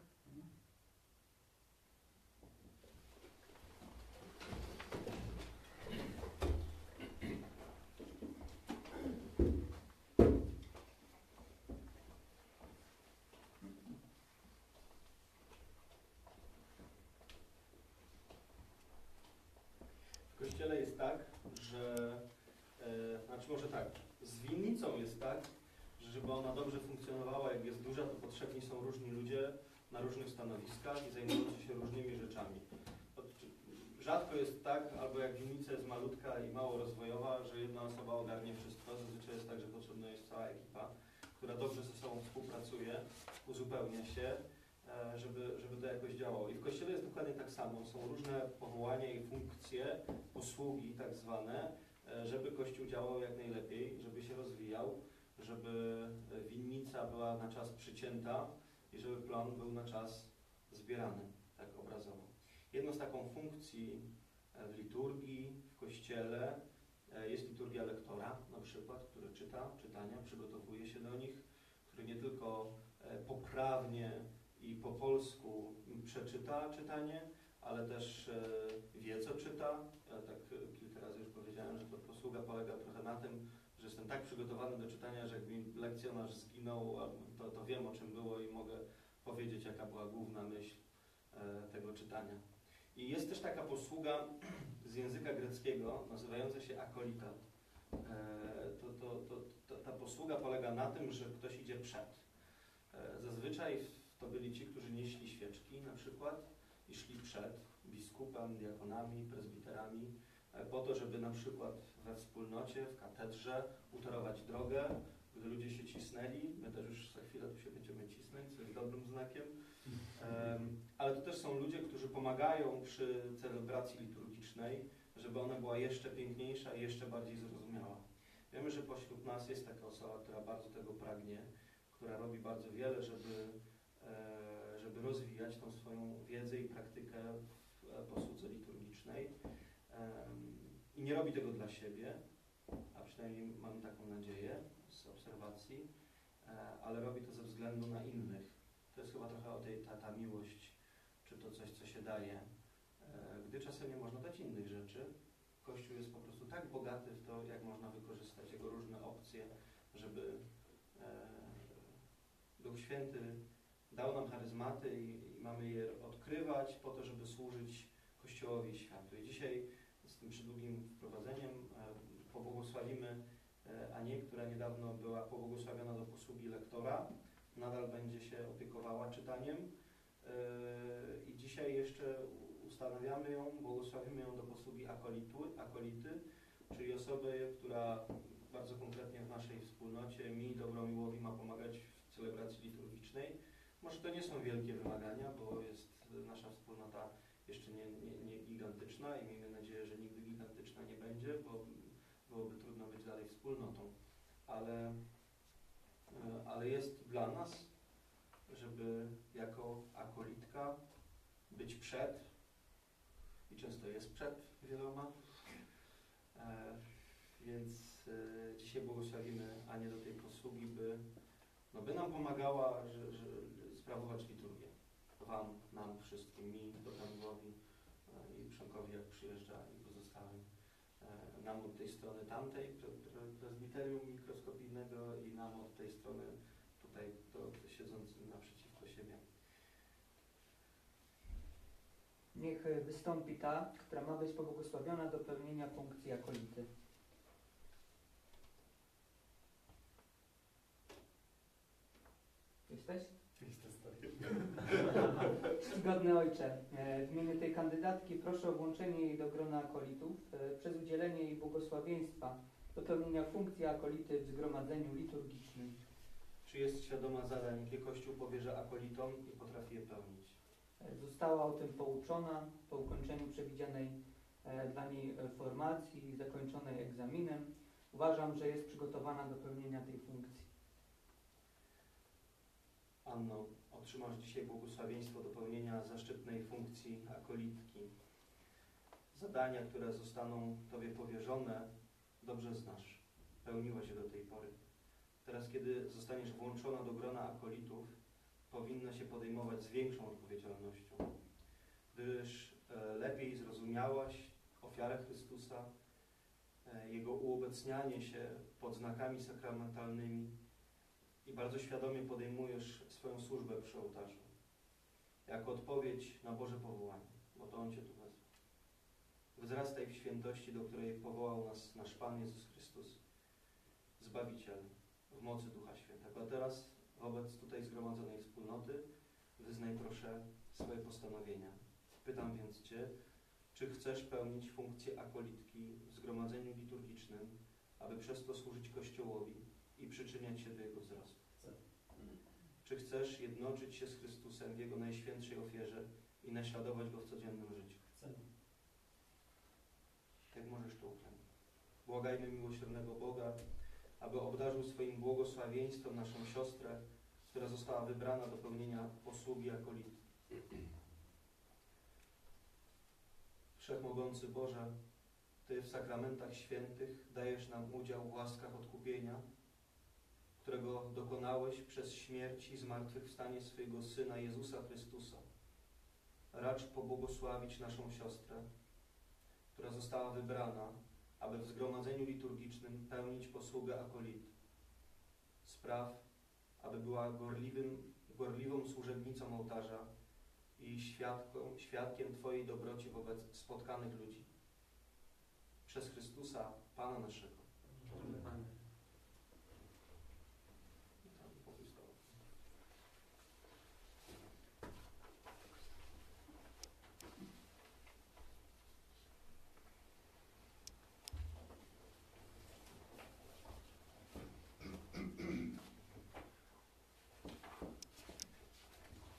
W Kościele jest tak, że, e, znaczy może tak, z winnicą jest tak, że żeby ona dobrze funkcjonowała, jak jest duża, to potrzebni są różni ludzie na różnych stanowiskach i zajmujący się różnymi rzeczami. Rzadko jest tak, albo jak winnica jest malutka i mało rozwojowa, że jedna osoba ogarnie wszystko. Zazwyczaj jest tak, że potrzebna jest cała ekipa, która dobrze ze sobą współpracuje, uzupełnia się, żeby, żeby to jakoś działało. I w Kościele jest dokładnie tak samo. Są różne powołania i funkcje, usługi tak zwane, żeby Kościół działał jak najlepiej, żeby się rozwijał, żeby winnica była na czas przycięta i żeby plon był na czas zbierany, tak obrazowo. Jedną z taką funkcji w liturgii, w Kościele jest liturgia lektora, na przykład, który czyta czytania, przygotowuje się do nich, który nie tylko poprawnie i po polsku przeczyta czytanie, ale też wie, co czyta. Ja tak kilka razy już powiedziałem, że to posługa polega trochę na tym, że jestem tak przygotowany do czytania, że jak mi lekcjonarz zginął, to, to wiem, o czym było i mogę powiedzieć, jaka była główna myśl tego czytania. I jest też taka posługa z języka greckiego, nazywająca się akolitat. To, to, to, to, ta posługa polega na tym, że ktoś idzie przed. Zazwyczaj to byli ci, którzy nieśli świeczki na przykład i szli przed biskupem, diakonami, prezbiterami, po to, żeby na przykład we wspólnocie, w katedrze utorować drogę, gdy ludzie się cisnęli. My też już za chwilę tu się będziemy cisnąć, co jest dobrym znakiem. Em, Ale to też są ludzie, którzy pomagają przy celebracji liturgicznej, żeby ona była jeszcze piękniejsza i jeszcze bardziej zrozumiała. Wiemy, że pośród nas jest taka osoba, która bardzo tego pragnie, która robi bardzo wiele, żeby, e, żeby rozwijać tą swoją wiedzę i praktykę w posłudze liturgicznej. Em, I nie robi tego dla siebie, a przynajmniej mam taką nadzieję z obserwacji, e, ale robi to ze względu na innych. To jest chyba trochę o tej ta, ta miłość, czy to coś, co się daje, e, gdy czasem nie można dać innych rzeczy. Kościół jest po prostu tak bogaty w to, jak można wykorzystać jego różne opcje, żeby e, Duch Święty dał nam charyzmaty i, i mamy je odkrywać po to, żeby służyć Kościołowi i światu. I dzisiaj z tym przydługim wprowadzeniem e, pobłogosławimy e, Anię, która niedawno była pobłogosławiona do posługi lektora. Nadal będzie się opiekowała czytaniem. E, I dzisiaj jeszcze ustanawiamy ją, błogosławimy ją do posługi akolitu, akolity, czyli osoby, która bardzo konkretnie w naszej wspólnocie, mi, Dobromiłowi, ma pomagać w celebracji liturgicznej. Może to nie są wielkie wymagania, bo jest nasza wspólnota jeszcze nie, nie, nie gigantyczna i miejmy nadzieję, że nigdy gigantyczna nie będzie, bo byłoby trudno być dalej wspólnotą. Ale, ale jest dla nas, żeby jako akolitka być przed, i często jest przed wieloma, e, więc e, dzisiaj błogosławimy Anię do tej posługi, by, no, by nam pomagała że, że sprawować liturgię. Wam, nam wszystkim, mi, Dobramiłowi e, i Przemkowi, jak przyjeżdża, i pozostałym. E, nam od tej strony tamtej, pre, pre, prezbiterium mikroskopijnego, i nam od tej strony tutaj, to, to siedzącym naprzeciwko siebie. Niech wystąpi ta, która ma być pobłogosławiona do pełnienia funkcji akolity. Jesteś? Czcigodny Ojcze, w imieniu tej kandydatki proszę o włączenie jej do grona akolitów przez udzielenie jej błogosławieństwa do pełnienia funkcji akolity w zgromadzeniu liturgicznym. Czy jest świadoma zadań, jakie Kościół powierza akolitom i potrafi je pełnić? Została o tym pouczona po ukończeniu przewidzianej e, dla niej formacji, zakończonej egzaminem. Uważam, że jest przygotowana do pełnienia tej funkcji. Anno, otrzymasz dzisiaj błogosławieństwo do pełnienia zaszczytnej funkcji akolitki. Zadania, które zostaną Tobie powierzone, dobrze znasz. Pełniłaś je do tej pory. Teraz, kiedy zostaniesz włączona do grona akolitów, powinna się podejmować z większą odpowiedzialnością, gdyż e, lepiej zrozumiałaś ofiarę Chrystusa, e, Jego uobecnianie się pod znakami sakramentalnymi i bardzo świadomie podejmujesz swoją służbę przy ołtarzu, jako odpowiedź na Boże powołanie, bo to On Cię tu wezwał. Wzrastaj w świętości, do której powołał nas nasz Pan Jezus Chrystus, Zbawiciel, w mocy Ducha Świętego. A teraz wobec tutaj zgromadzonej wspólnoty wyznaj proszę swoje postanowienia. Pytam więc Cię, czy chcesz pełnić funkcję akolitki w zgromadzeniu liturgicznym, aby przez to służyć Kościołowi i przyczyniać się do jego wzrostu? Chcę. Czy chcesz jednoczyć się z Chrystusem w Jego najświętszej ofierze i naśladować Go w codziennym życiu? Chcę. Tak możesz to uczynić. Błagajmy miłosiernego Boga, aby obdarzył swoim błogosławieństwem naszą siostrę, która została wybrana do pełnienia posługi akolity. Wszechmogący Boże, Ty w sakramentach świętych dajesz nam udział w łaskach odkupienia, którego dokonałeś przez śmierć i zmartwychwstanie swojego Syna Jezusa Chrystusa. Racz pobłogosławić naszą siostrę, która została wybrana, aby w zgromadzeniu liturgicznym pełnić posługę akolity. Spraw, aby była gorliwym, gorliwą służebnicą ołtarza i świadką, świadkiem Twojej dobroci wobec spotkanych ludzi. Przez Chrystusa, Pana naszego. Amen.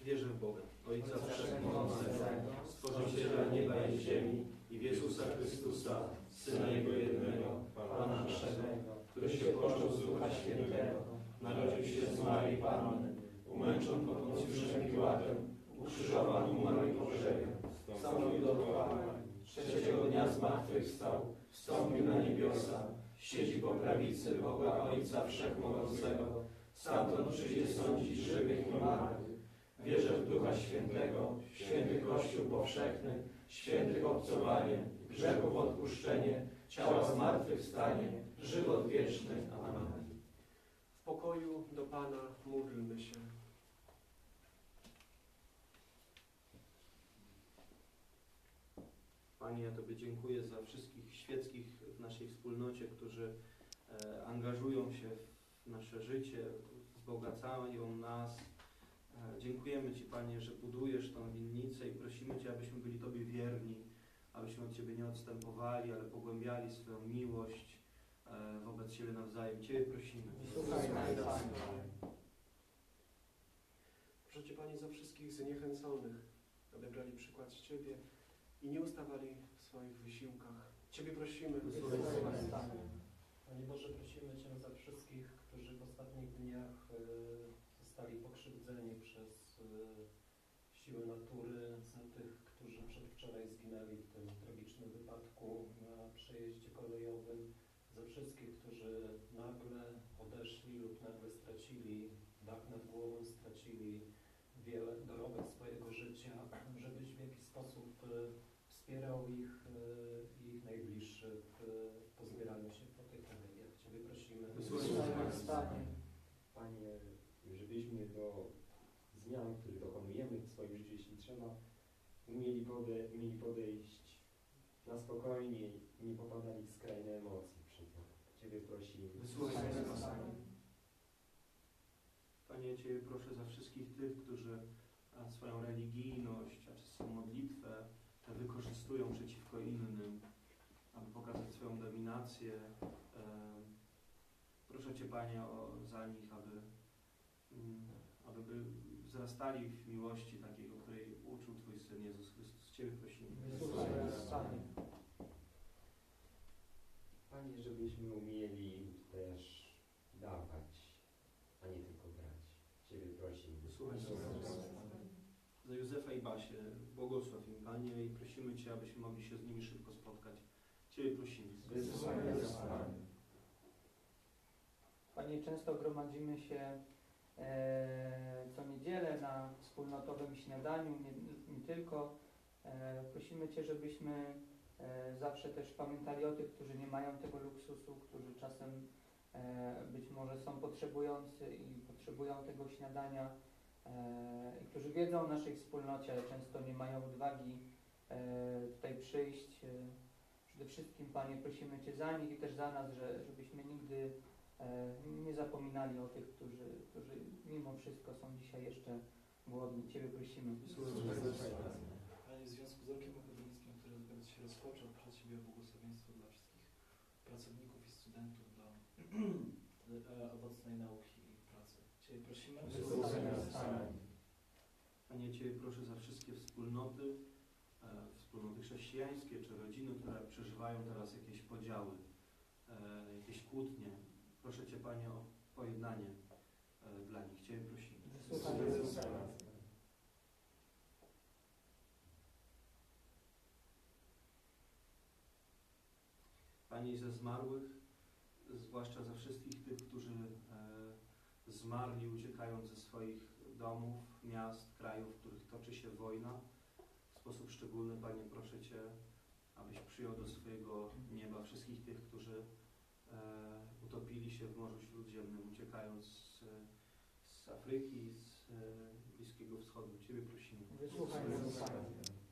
Wierzę w Boga, Ojca Ojca Wszechmocnego, Stworzyciela nieba i ziemi, i w Jezusa Chrystusa, Syna Jego jednego, Pana naszego, który się począł z Ducha Świętego, narodził się z Marii Panny, umęczon pod Poncjuszem Piłatem, ukrzyżowany, umarł i pogrzebie, wstąpił do otchłani, trzeciego dnia zmartwychwstał, wstąpił na niebiosa, siedzi po prawicy Boga Ojca Wszechmogącego, stamtąd przyjdzie sądzić żywych i martwych. Wierzę w Ducha Świętego, w święty Kościół powszechny, świętych obcowanie, grzechów odpuszczenie, ciała zmartwychwstanie, żywot wieczny. Amen. W pokoju do Pana módlmy się. Panie, ja Tobie dziękuję za wszystkich świeckich w naszej wspólnocie, którzy e, angażują się w nasze życie, wzbogacają nas. E, dziękujemy Ci, Panie, że budujesz tą winnicę i prosimy Cię, abyśmy byli Tobie wierni, abyśmy od Ciebie nie odstępowali, ale pogłębiali swoją miłość e, wobec siebie nawzajem. Ciebie prosimy. Słuchaj nas, Proszę Cię, Panie, za wszystkich zniechęconych, aby brali przykład z Ciebie i nie ustawali w swoich wysiłkach. Ciebie prosimy. Panie Boże, prosimy Cię za wszystkich, którzy w ostatnich dniach y, zostali pokrzywdzeni przez y, siły natury, za tych, którzy przedwczoraj zginęli w tym tragicznym wypadku na przejeździe kolejowym, za wszystkich, którzy nagle odeszli lub nagle stracili dach nad głową, stracili wiele dorobek swojego życia, żebyś w jakiś sposób y, wspierał ich i ich najbliższych w pozbieraniu się po tych tragediach. Ciebie prosimy. Panie, żebyśmy do zmian, których dokonujemy w swoim życiu, jeśli trzeba, umieli, pode, umieli podejść na spokojnie i nie popadali w skrajne emocje przy tym. Ciebie prosimy. Wysłuchaj nas, Panie. Panie, Ciebie proszę za wszystkich tych, którzy swoją religijność, a czasem modlitwę wykorzystują przeciwko innym, aby pokazać swoją dominację. Proszę Cię, Panie, o, za nich, aby, aby by wzrastali w miłości takiej, o której uczył Twój Syn Jezus Chrystus. Ciebie prosimy. Panie, żebyśmy umieli też dawać, a nie tylko brać. Ciebie prosimy. Wysłuchaj nas. Za Józefa i Basię, błogosław im, Panie, i prosimy Cię, abyśmy mogli się z nimi szybko spotkać. Ciebie prosimy. Panie, często gromadzimy się e, co niedzielę na wspólnotowym śniadaniu, nie, nie tylko. E, prosimy Cię, żebyśmy e, zawsze też pamiętali o tych, którzy nie mają tego luksusu, którzy czasem e, być może są potrzebujący i potrzebują tego śniadania, i którzy wiedzą o naszej wspólnocie, ale często nie mają odwagi e, tutaj przyjść. E, przede wszystkim, Panie, prosimy Cię za nich i też za nas, że, żebyśmy nigdy e, nie zapominali o tych, którzy, którzy mimo wszystko są dzisiaj jeszcze głodni. Ciebie prosimy. Panie, w związku z rokiem akademickim, który dopiero się rozpoczął, proszę Ciebie o błogosławieństwo dla wszystkich pracowników i studentów do owocnej nauki i pracy. Ciebie prosimy. Panie, Ciebie proszę za wszystkie wspólnoty, e, wspólnoty chrześcijańskie czy rodziny, które przeżywają teraz jakieś podziały, e, jakieś kłótnie. Proszę Cię, Panie, o pojednanie e, dla nich. Ciebie prosimy. Panie, i ze zmarłych, zwłaszcza za wszystkich tych, którzy e, zmarli uciekając ze swoich domów, miast, krajów, w których toczy się wojna. W sposób szczególny, Panie, proszę Cię, abyś przyjął do swojego nieba wszystkich tych, którzy e, utopili się w Morzu Śródziemnym, uciekając z, z Afryki, z e, Bliskiego Wschodu. Ciebie prosimy. Wysłuchaj nas, Panie.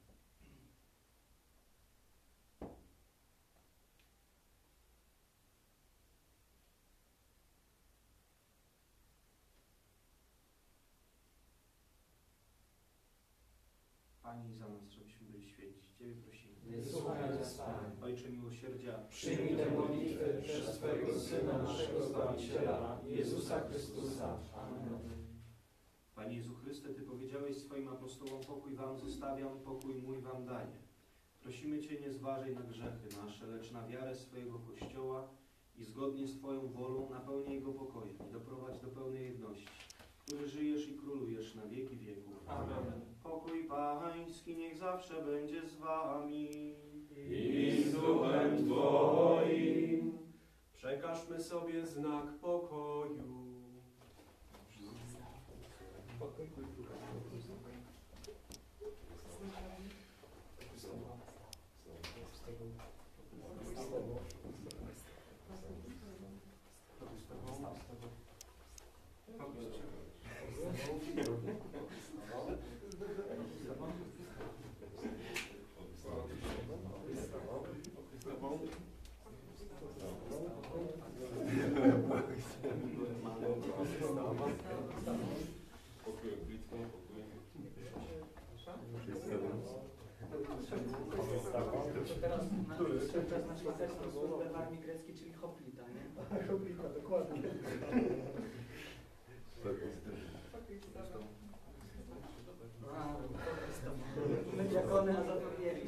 Panie, i za nas, żebyśmy byli święci. Ciebie prosimy. Wysłuchaj nas, Panie. Ojcze miłosierdzia, Przyjmij tę modlitwę przez Twojego Syna, naszego Zbawiciela, Jezusa Chrystusa. Amen. Panie Jezu Chryste, Ty powiedziałeś swoim apostołom: pokój wam zostawiam, pokój mój wam daję. Prosimy Cię, nie zważaj na grzechy nasze, lecz na wiarę swojego Kościoła i zgodnie z Twoją wolą napełnij go pokojem i doprowadź do pełnej jedności, który żyjesz i królujesz na wieki wieków. Amen. Pokój Pański niech zawsze będzie z Wami. I z duchem Twoim. Przekażmy sobie znak pokoju. Pokój obliczką, pokój. Teraz czas na szlachetną służbę w armii greckiej, czyli hoplita, nie? Hoplita, dokładnie. My diakony, a za to mieli.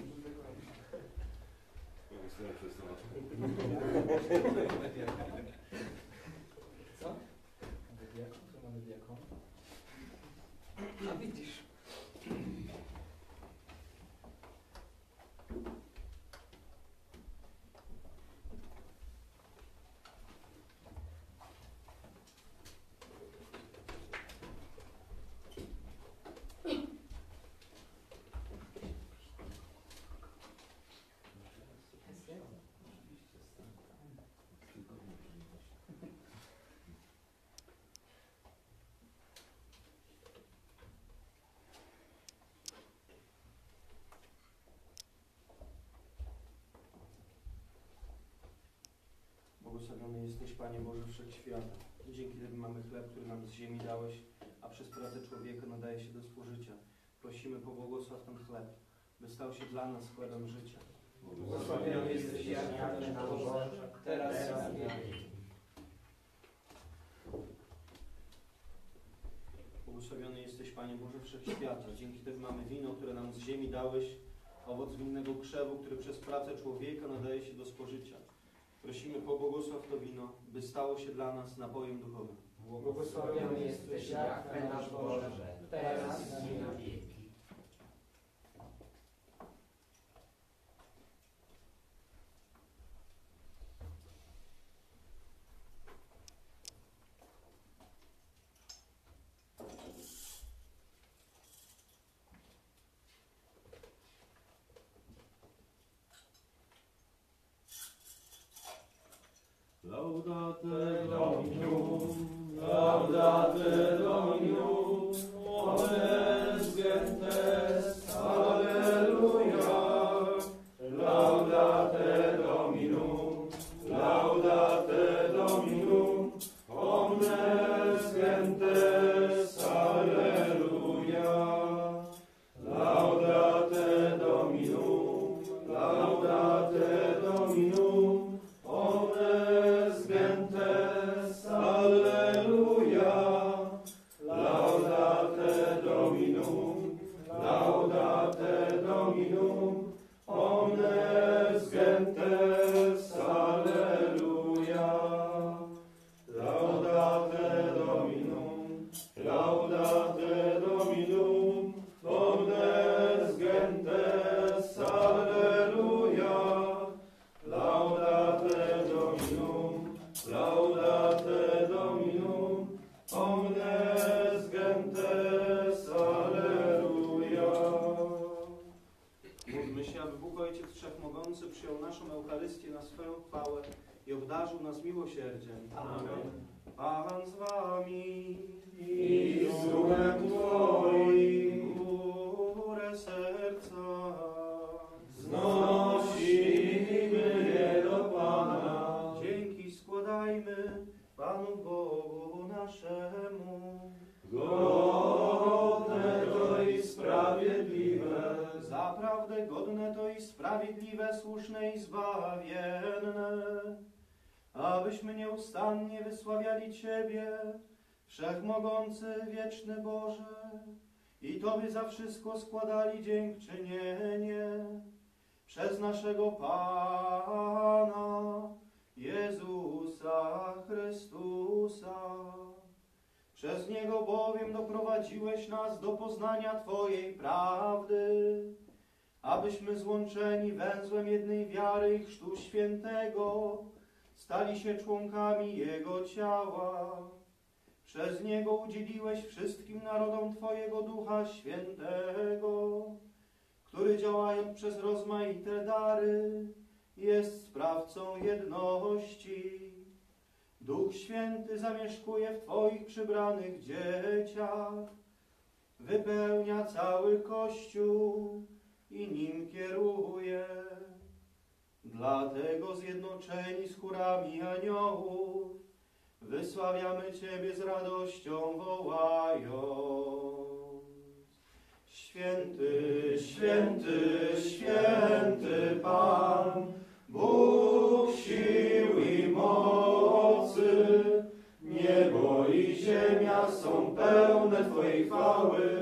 Co? Diakon? To mamy diakon? A widzisz. Błogosławiony jesteś, Panie Boże Wszechświata. Dzięki Tobie mamy chleb, który nam z ziemi dałeś, a przez pracę człowieka nadaje się do spożycia. Prosimy, pobłogosław ten chleb, by stał się dla nas chlebem życia. Błogosławiony jesteś Jahwe nasz Boże, teraz i na wieki. Błogosławiony jesteś, Panie Boże Wszechświata. Dzięki Tobie mamy wino, które nam z ziemi dałeś, owoc winnego krzewu, który przez pracę człowieka nadaje się do spożycia. Prosimy, pobłogosław to wino, by stało się dla nas napojem duchowym. Błogosławiony jesteś Jahwe nasz Boże, teraz i na wieki. Laudate Dominum, laudate Dominum, omnes gentes, alleluja. Laudate Dominum, laudate Dominum, omnes gentes, alleluja. Laudate Dominum, laudate Dominum, omnes gentes, alleluja. Laudate Dominum, laudate Dominum, omnes gentes, alleluja. Laudate Dominum, laudate Dominum, omnes gentes, alleluja. Laudate Dominum, laudate Dominum, omnes gentes, alleluja. Módlmy się, aby Bóg Ojciec Wszechmogący przyjął naszą Eucharystię na swoją chwałę i obdarzył nas miłosierdziem. Amen. Pan z Wami I z duchem Twoim. Górę serca Znosimy je do Pana. dzięki składajmy Panu Bogu naszemu. Godne to i sprawiedliwe. Zaprawdę godne to i sprawiedliwe, słuszne i zbawienne, abyśmy nieustannie wysławiali Ciebie, Wszechmogący, wieczny Boże, i Tobie za wszystko składali dziękczynienie przez naszego Pana Jezusa Chrystusa. Przez Niego bowiem doprowadziłeś nas do poznania Twojej prawdy, abyśmy złączeni węzłem jednej wiary i chrztu świętego stali się członkami Jego ciała. Przez Niego udzieliłeś wszystkim narodom Twojego Ducha Świętego, który działając przez rozmaite dary jest sprawcą jedności. Duch Święty zamieszkuje w Twoich przybranych dzieciach, wypełnia cały Kościół i nim kieruje. Dlatego zjednoczeni z chórami aniołów wysławiamy Ciebie z radością wołając: Święty, święty, święty Pan, Bóg sił i mocy, niebo i ziemia są pełne Twojej chwały.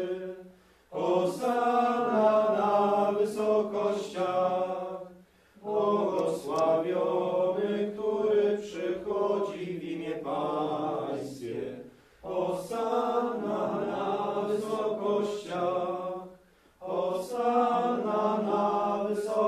Hosanna na wysokościach, błogosławiony, który przychodzi w imię Pańskie. Hosanna na wysokościach, Hosanna na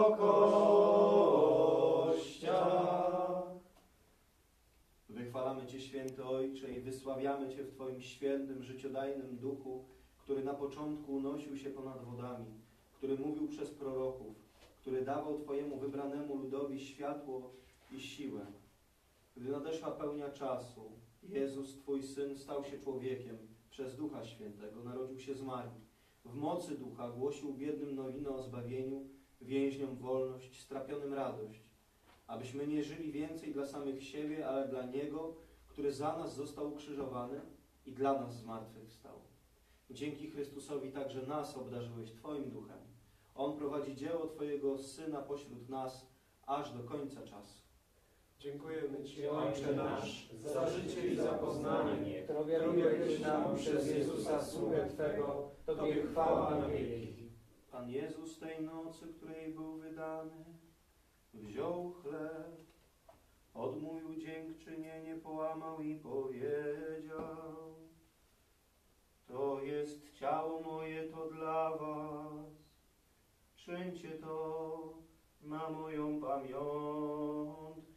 wysokościach. Wychwalamy Cię, święty Ojcze, i wysławiamy Cię w Twoim świętym, życiodajnym Duchu, który na początku unosił się ponad wodami, który mówił przez proroków, który dawał Twojemu wybranemu ludowi światło i siłę. Gdy nadeszła pełnia czasu, Jezus, Twój Syn, stał się człowiekiem przez Ducha Świętego, narodził się z Marii. W mocy Ducha głosił biednym nowinę o zbawieniu, więźniom wolność, strapionym radość, abyśmy nie żyli więcej dla samych siebie, ale dla Niego, który za nas został ukrzyżowany i dla nas zmartwychwstał. Dzięki Chrystusowi także nas obdarzyłeś Twoim Duchem. On prowadzi dzieło Twojego Syna pośród nas aż do końca czasu. Dziękujemy Ci, Ojcze nasz, za życie i za poznanie, które robiłeś nam przez Jezusa, sługę Twego. Tobie chwała na wieki. Pan Jezus tej nocy, której był wydany, wziął chleb, odmówił dziękczynienie, połamał i powiedział: to jest ciało moje, to dla was. Czyńcie to na moją pamiątkę.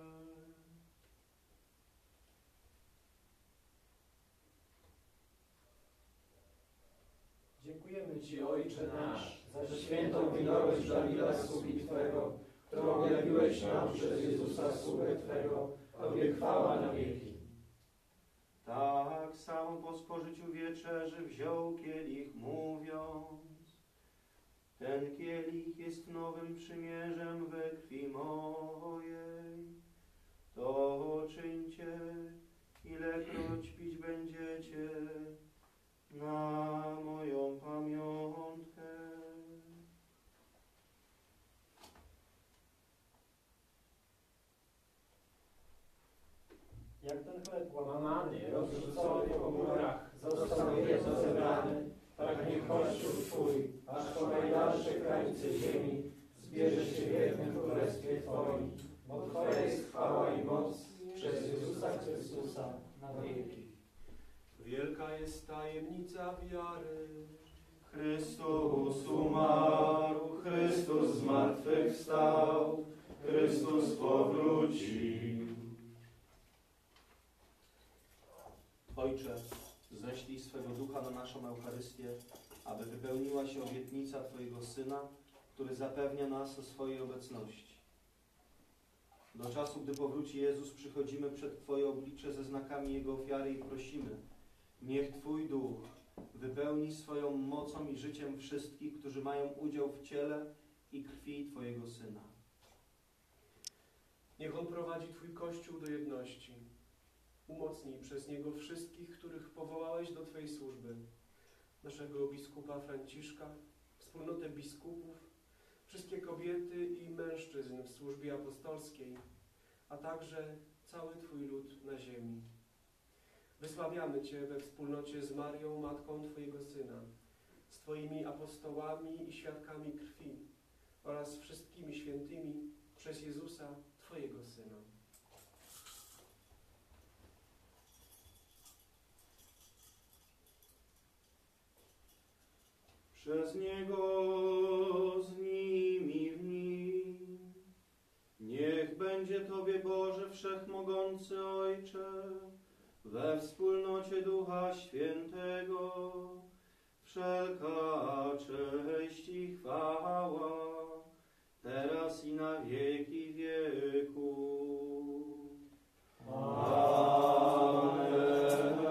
Dziękujemy Ci, Ojcze nasz, za świętą winorość Dawida, sługi Twego, którą objawiłeś nam przez Jezusa, sługę Twego. Tobie chwała na wieki. Tak samo po spożyciu wieczerzy wziął kielich, mówiąc: ten kielich jest nowym przymierzem we krwi mojej. To czyńcie, ilekroć pić będziecie, na moją pamiątkę. Jak ten chleb łamany, rozrzucony po murach, został jedno zebrany, tak niech Kościół Twój, aż po najdalsze krańce ziemi, zbierze się w jednym królestwie Twoim, bo Twoja jest chwała i moc przez Jezusa Chrystusa na wieki. Wielka jest tajemnica wiary. Chrystus umarł, Chrystus zmartwychwstał, Chrystus powrócił. Ojcze, ześlij swego Ducha na naszą Eucharystię, aby wypełniła się obietnica Twojego Syna, który zapewnia nas o swojej obecności. Do czasu, gdy powróci Jezus, przychodzimy przed Twoje oblicze ze znakami Jego ofiary i prosimy: niech Twój Duch wypełni swoją mocą i życiem wszystkich, którzy mają udział w ciele i krwi Twojego Syna. Niech On prowadzi Twój Kościół do jedności. Umocnij przez Niego wszystkich, których powołałeś do Twojej służby. Naszego biskupa Franciszka, wspólnotę biskupów, wszystkie kobiety i mężczyzn w służbie apostolskiej, a także cały Twój lud na ziemi. Wysławiamy Cię we wspólnocie z Marią, Matką Twojego Syna, z Twoimi apostołami i świadkami krwi oraz wszystkimi świętymi przez Jezusa, Twojego Syna. Przez Niego, z nimi, w Nim. Niech będzie Tobie, Boże Wszechmogący Ojcze, we wspólnocie Ducha Świętego, wszelka cześć i chwała, teraz i na wieki wieków. Amen.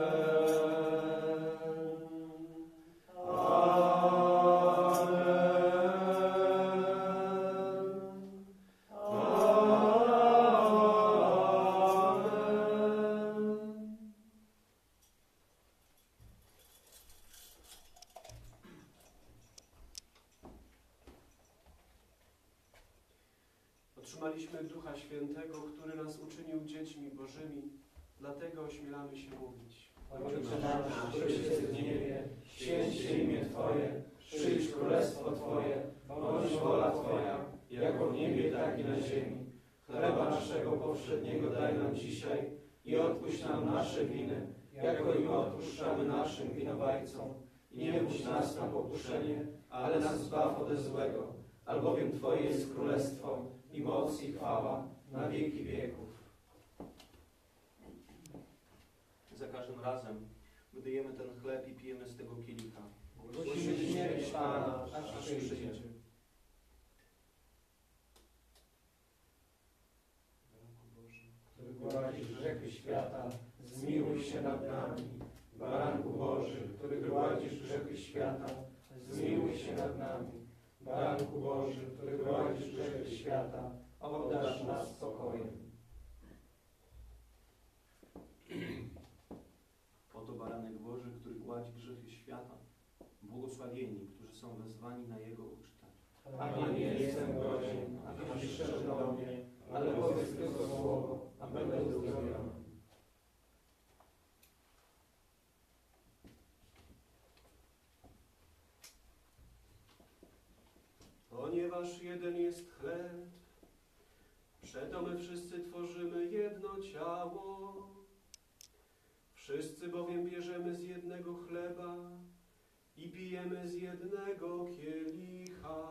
Otrzymaliśmy Ducha Świętego, który nas uczynił dziećmi Bożymi, dlatego ośmielamy się mówić. Ojcze nasz, któryś jest w niebie, święć się imię Twoje, przyjdź królestwo Twoje, bądź wola Twoja, jako w niebie, tak i na ziemi. Chleba naszego powszedniego daj nam dzisiaj i odpuść nam nasze winy, jako i my odpuszczamy naszym winowajcom. I nie wódź nas na pokuszenie, ale nas zbaw ode złego, albowiem Twoje jest królestwo i moc i chwała na wieki wieków. Za każdym razem, gdy jemy ten chleb i pijemy z tego kielicha, Głosimy śmierć Pana, aż przyjdzie. Który gładzisz grzechy świata, zmiłuj się nad nami. Baranku Boży, który gładzisz grzechy świata, zmiłuj się nad nami. Baranku Boży, który gładzisz grzechy świata, obdarz nas spokojem. Oto baranek Boży, który gładzi grzechy świata. Błogosławieni, którzy są wezwani na Jego ucztę. A nie jestem godzien, abyś wszedł do mnie, ale powiedz tylko słowo, a będę uzdrowiony. Ponieważ jeden jest chleb, przeto my wszyscy tworzymy jedno ciało. Wszyscy bowiem bierzemy z jednego chleba i pijemy z jednego kielicha.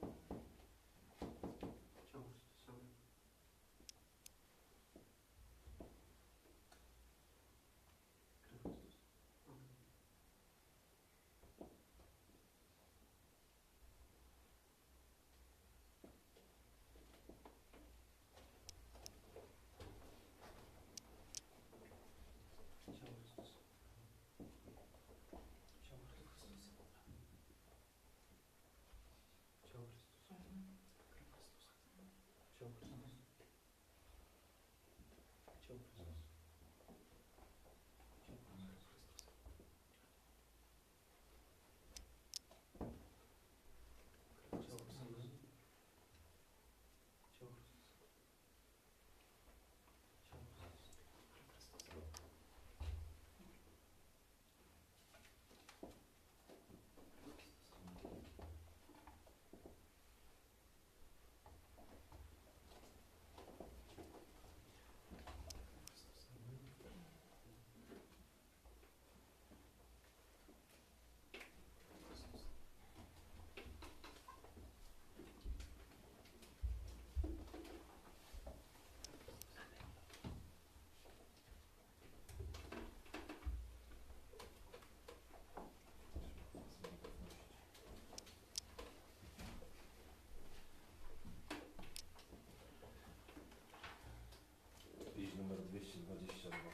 Numer dwieście dwadzieścia dwa.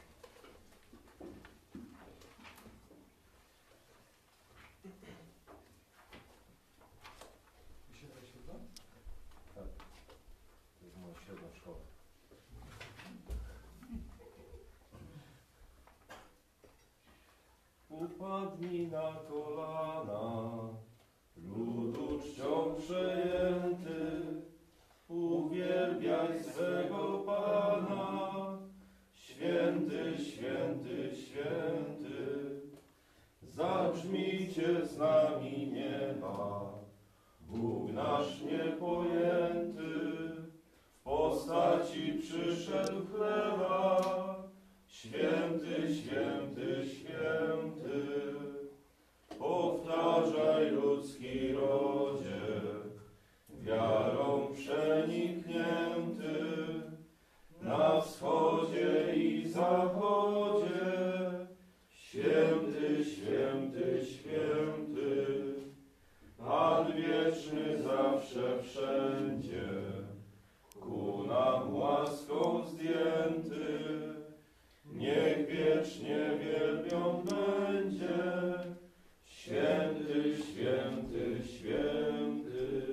Tak. To jest moja średnia szkoła. Upadnij na kolana, ludu czcią przejęty, uwielbiaj swego Pana. Święty, święty, święty. rozmijcie z nami nieba. Bóg nasz niepojęty w postaci przyszedł chleba. Święty, święty, święty, powtarzaj ludzki rodzie, wiarą przeniknięty, na wschodzie i zachodzie. Święty, święty, święty, Pan wieczny zawsze wszędzie, ku nam łaską zdjęty, niech wiecznie wielbią będzie. Święty, święty, święty.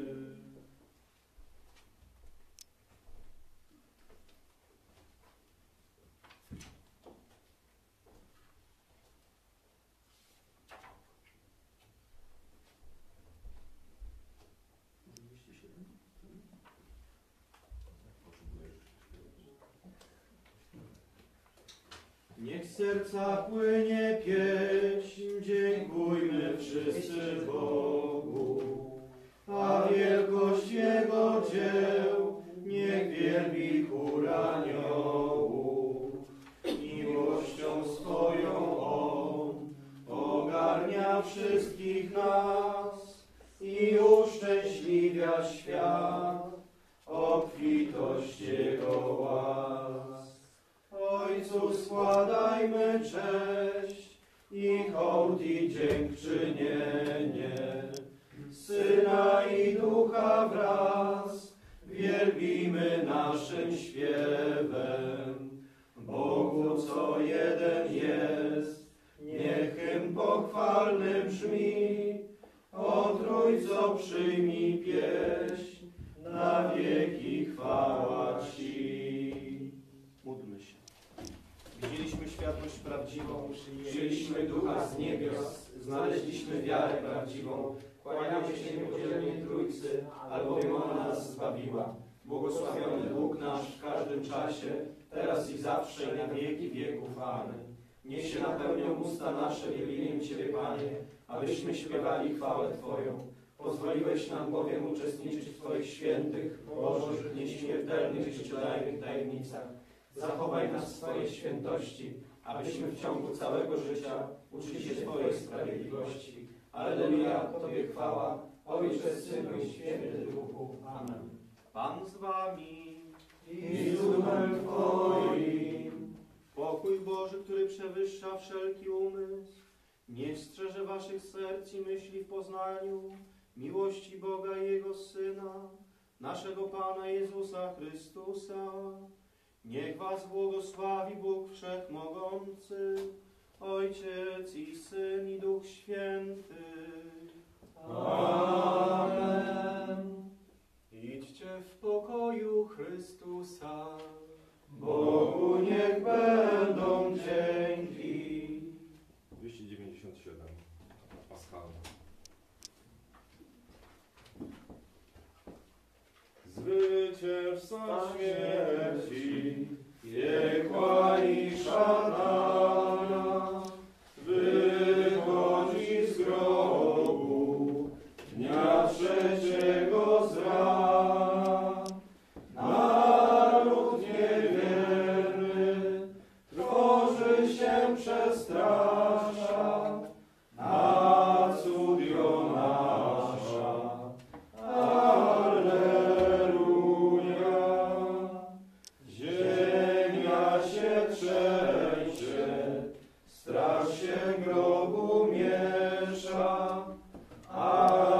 Niech z serca płynie pieśń, dziękujmy wszyscy Bogu, a wielkość Jego dzieł niech wielbi chór aniołów. Miłością swoją On ogarnia wszystkich nas i uszczęśliwia świat, obfitość Jego łask. Ojcu składajmy cześć i hołd i dziękczynienie, Syna i Ducha wraz wielbimy naszym śpiewem. Bogu, co jeden jest, niech hymn pochwalny brzmi. O Trójco przyjmij pieśń, na wieki chwała Ci. Módlmy się. Widzieliśmy światłość prawdziwą, przyjęliśmy Ducha z niebios, znaleźliśmy wiarę prawdziwą. Kłaniamy się niepodzielnie Trójcy, albowiem ona nas zbawiła. Błogosławiony Bóg nasz w każdym czasie, teraz i zawsze i na wieki wieków. Amen. Niech się napełnią usta nasze wielbieniem Ciebie, Panie, abyśmy śpiewali chwałę Twoją. Pozwoliłeś nam bowiem uczestniczyć w Twoich świętych, bożych, nieśmiertelnych, życiodajnych tajemnicach. Zachowaj nas w Twojej świętości, abyśmy w ciągu całego życia uczyli się Twojej sprawiedliwości. Alleluja, Tobie chwała, Ojcze, Synu i Święty Duchu. Amen. Pan z Wami i z duchem Twoim. Pokój Boży, który przewyższa wszelki umysł, niech strzeże waszych serc i myśli w poznaniu miłości Boga i Jego Syna, naszego Pana Jezusa Chrystusa. Niech was błogosławi Bóg Wszechmogący, Ojciec i Syn i Duch Święty. Amen. Idźcie w pokoju Chrystusa. Bogu niech będą dzięki. dwieście dziewięćdziesiąt siedem. Paschalne. Zwycięzca śmierci, piekła i szatana, wychodzi z grobu dnia trzeciego z rana. Naród niewierny trwoży się przestrasza, na cud Jonasza. Alleluja. Ziemia się trzęsie, strach się grobu miesza, a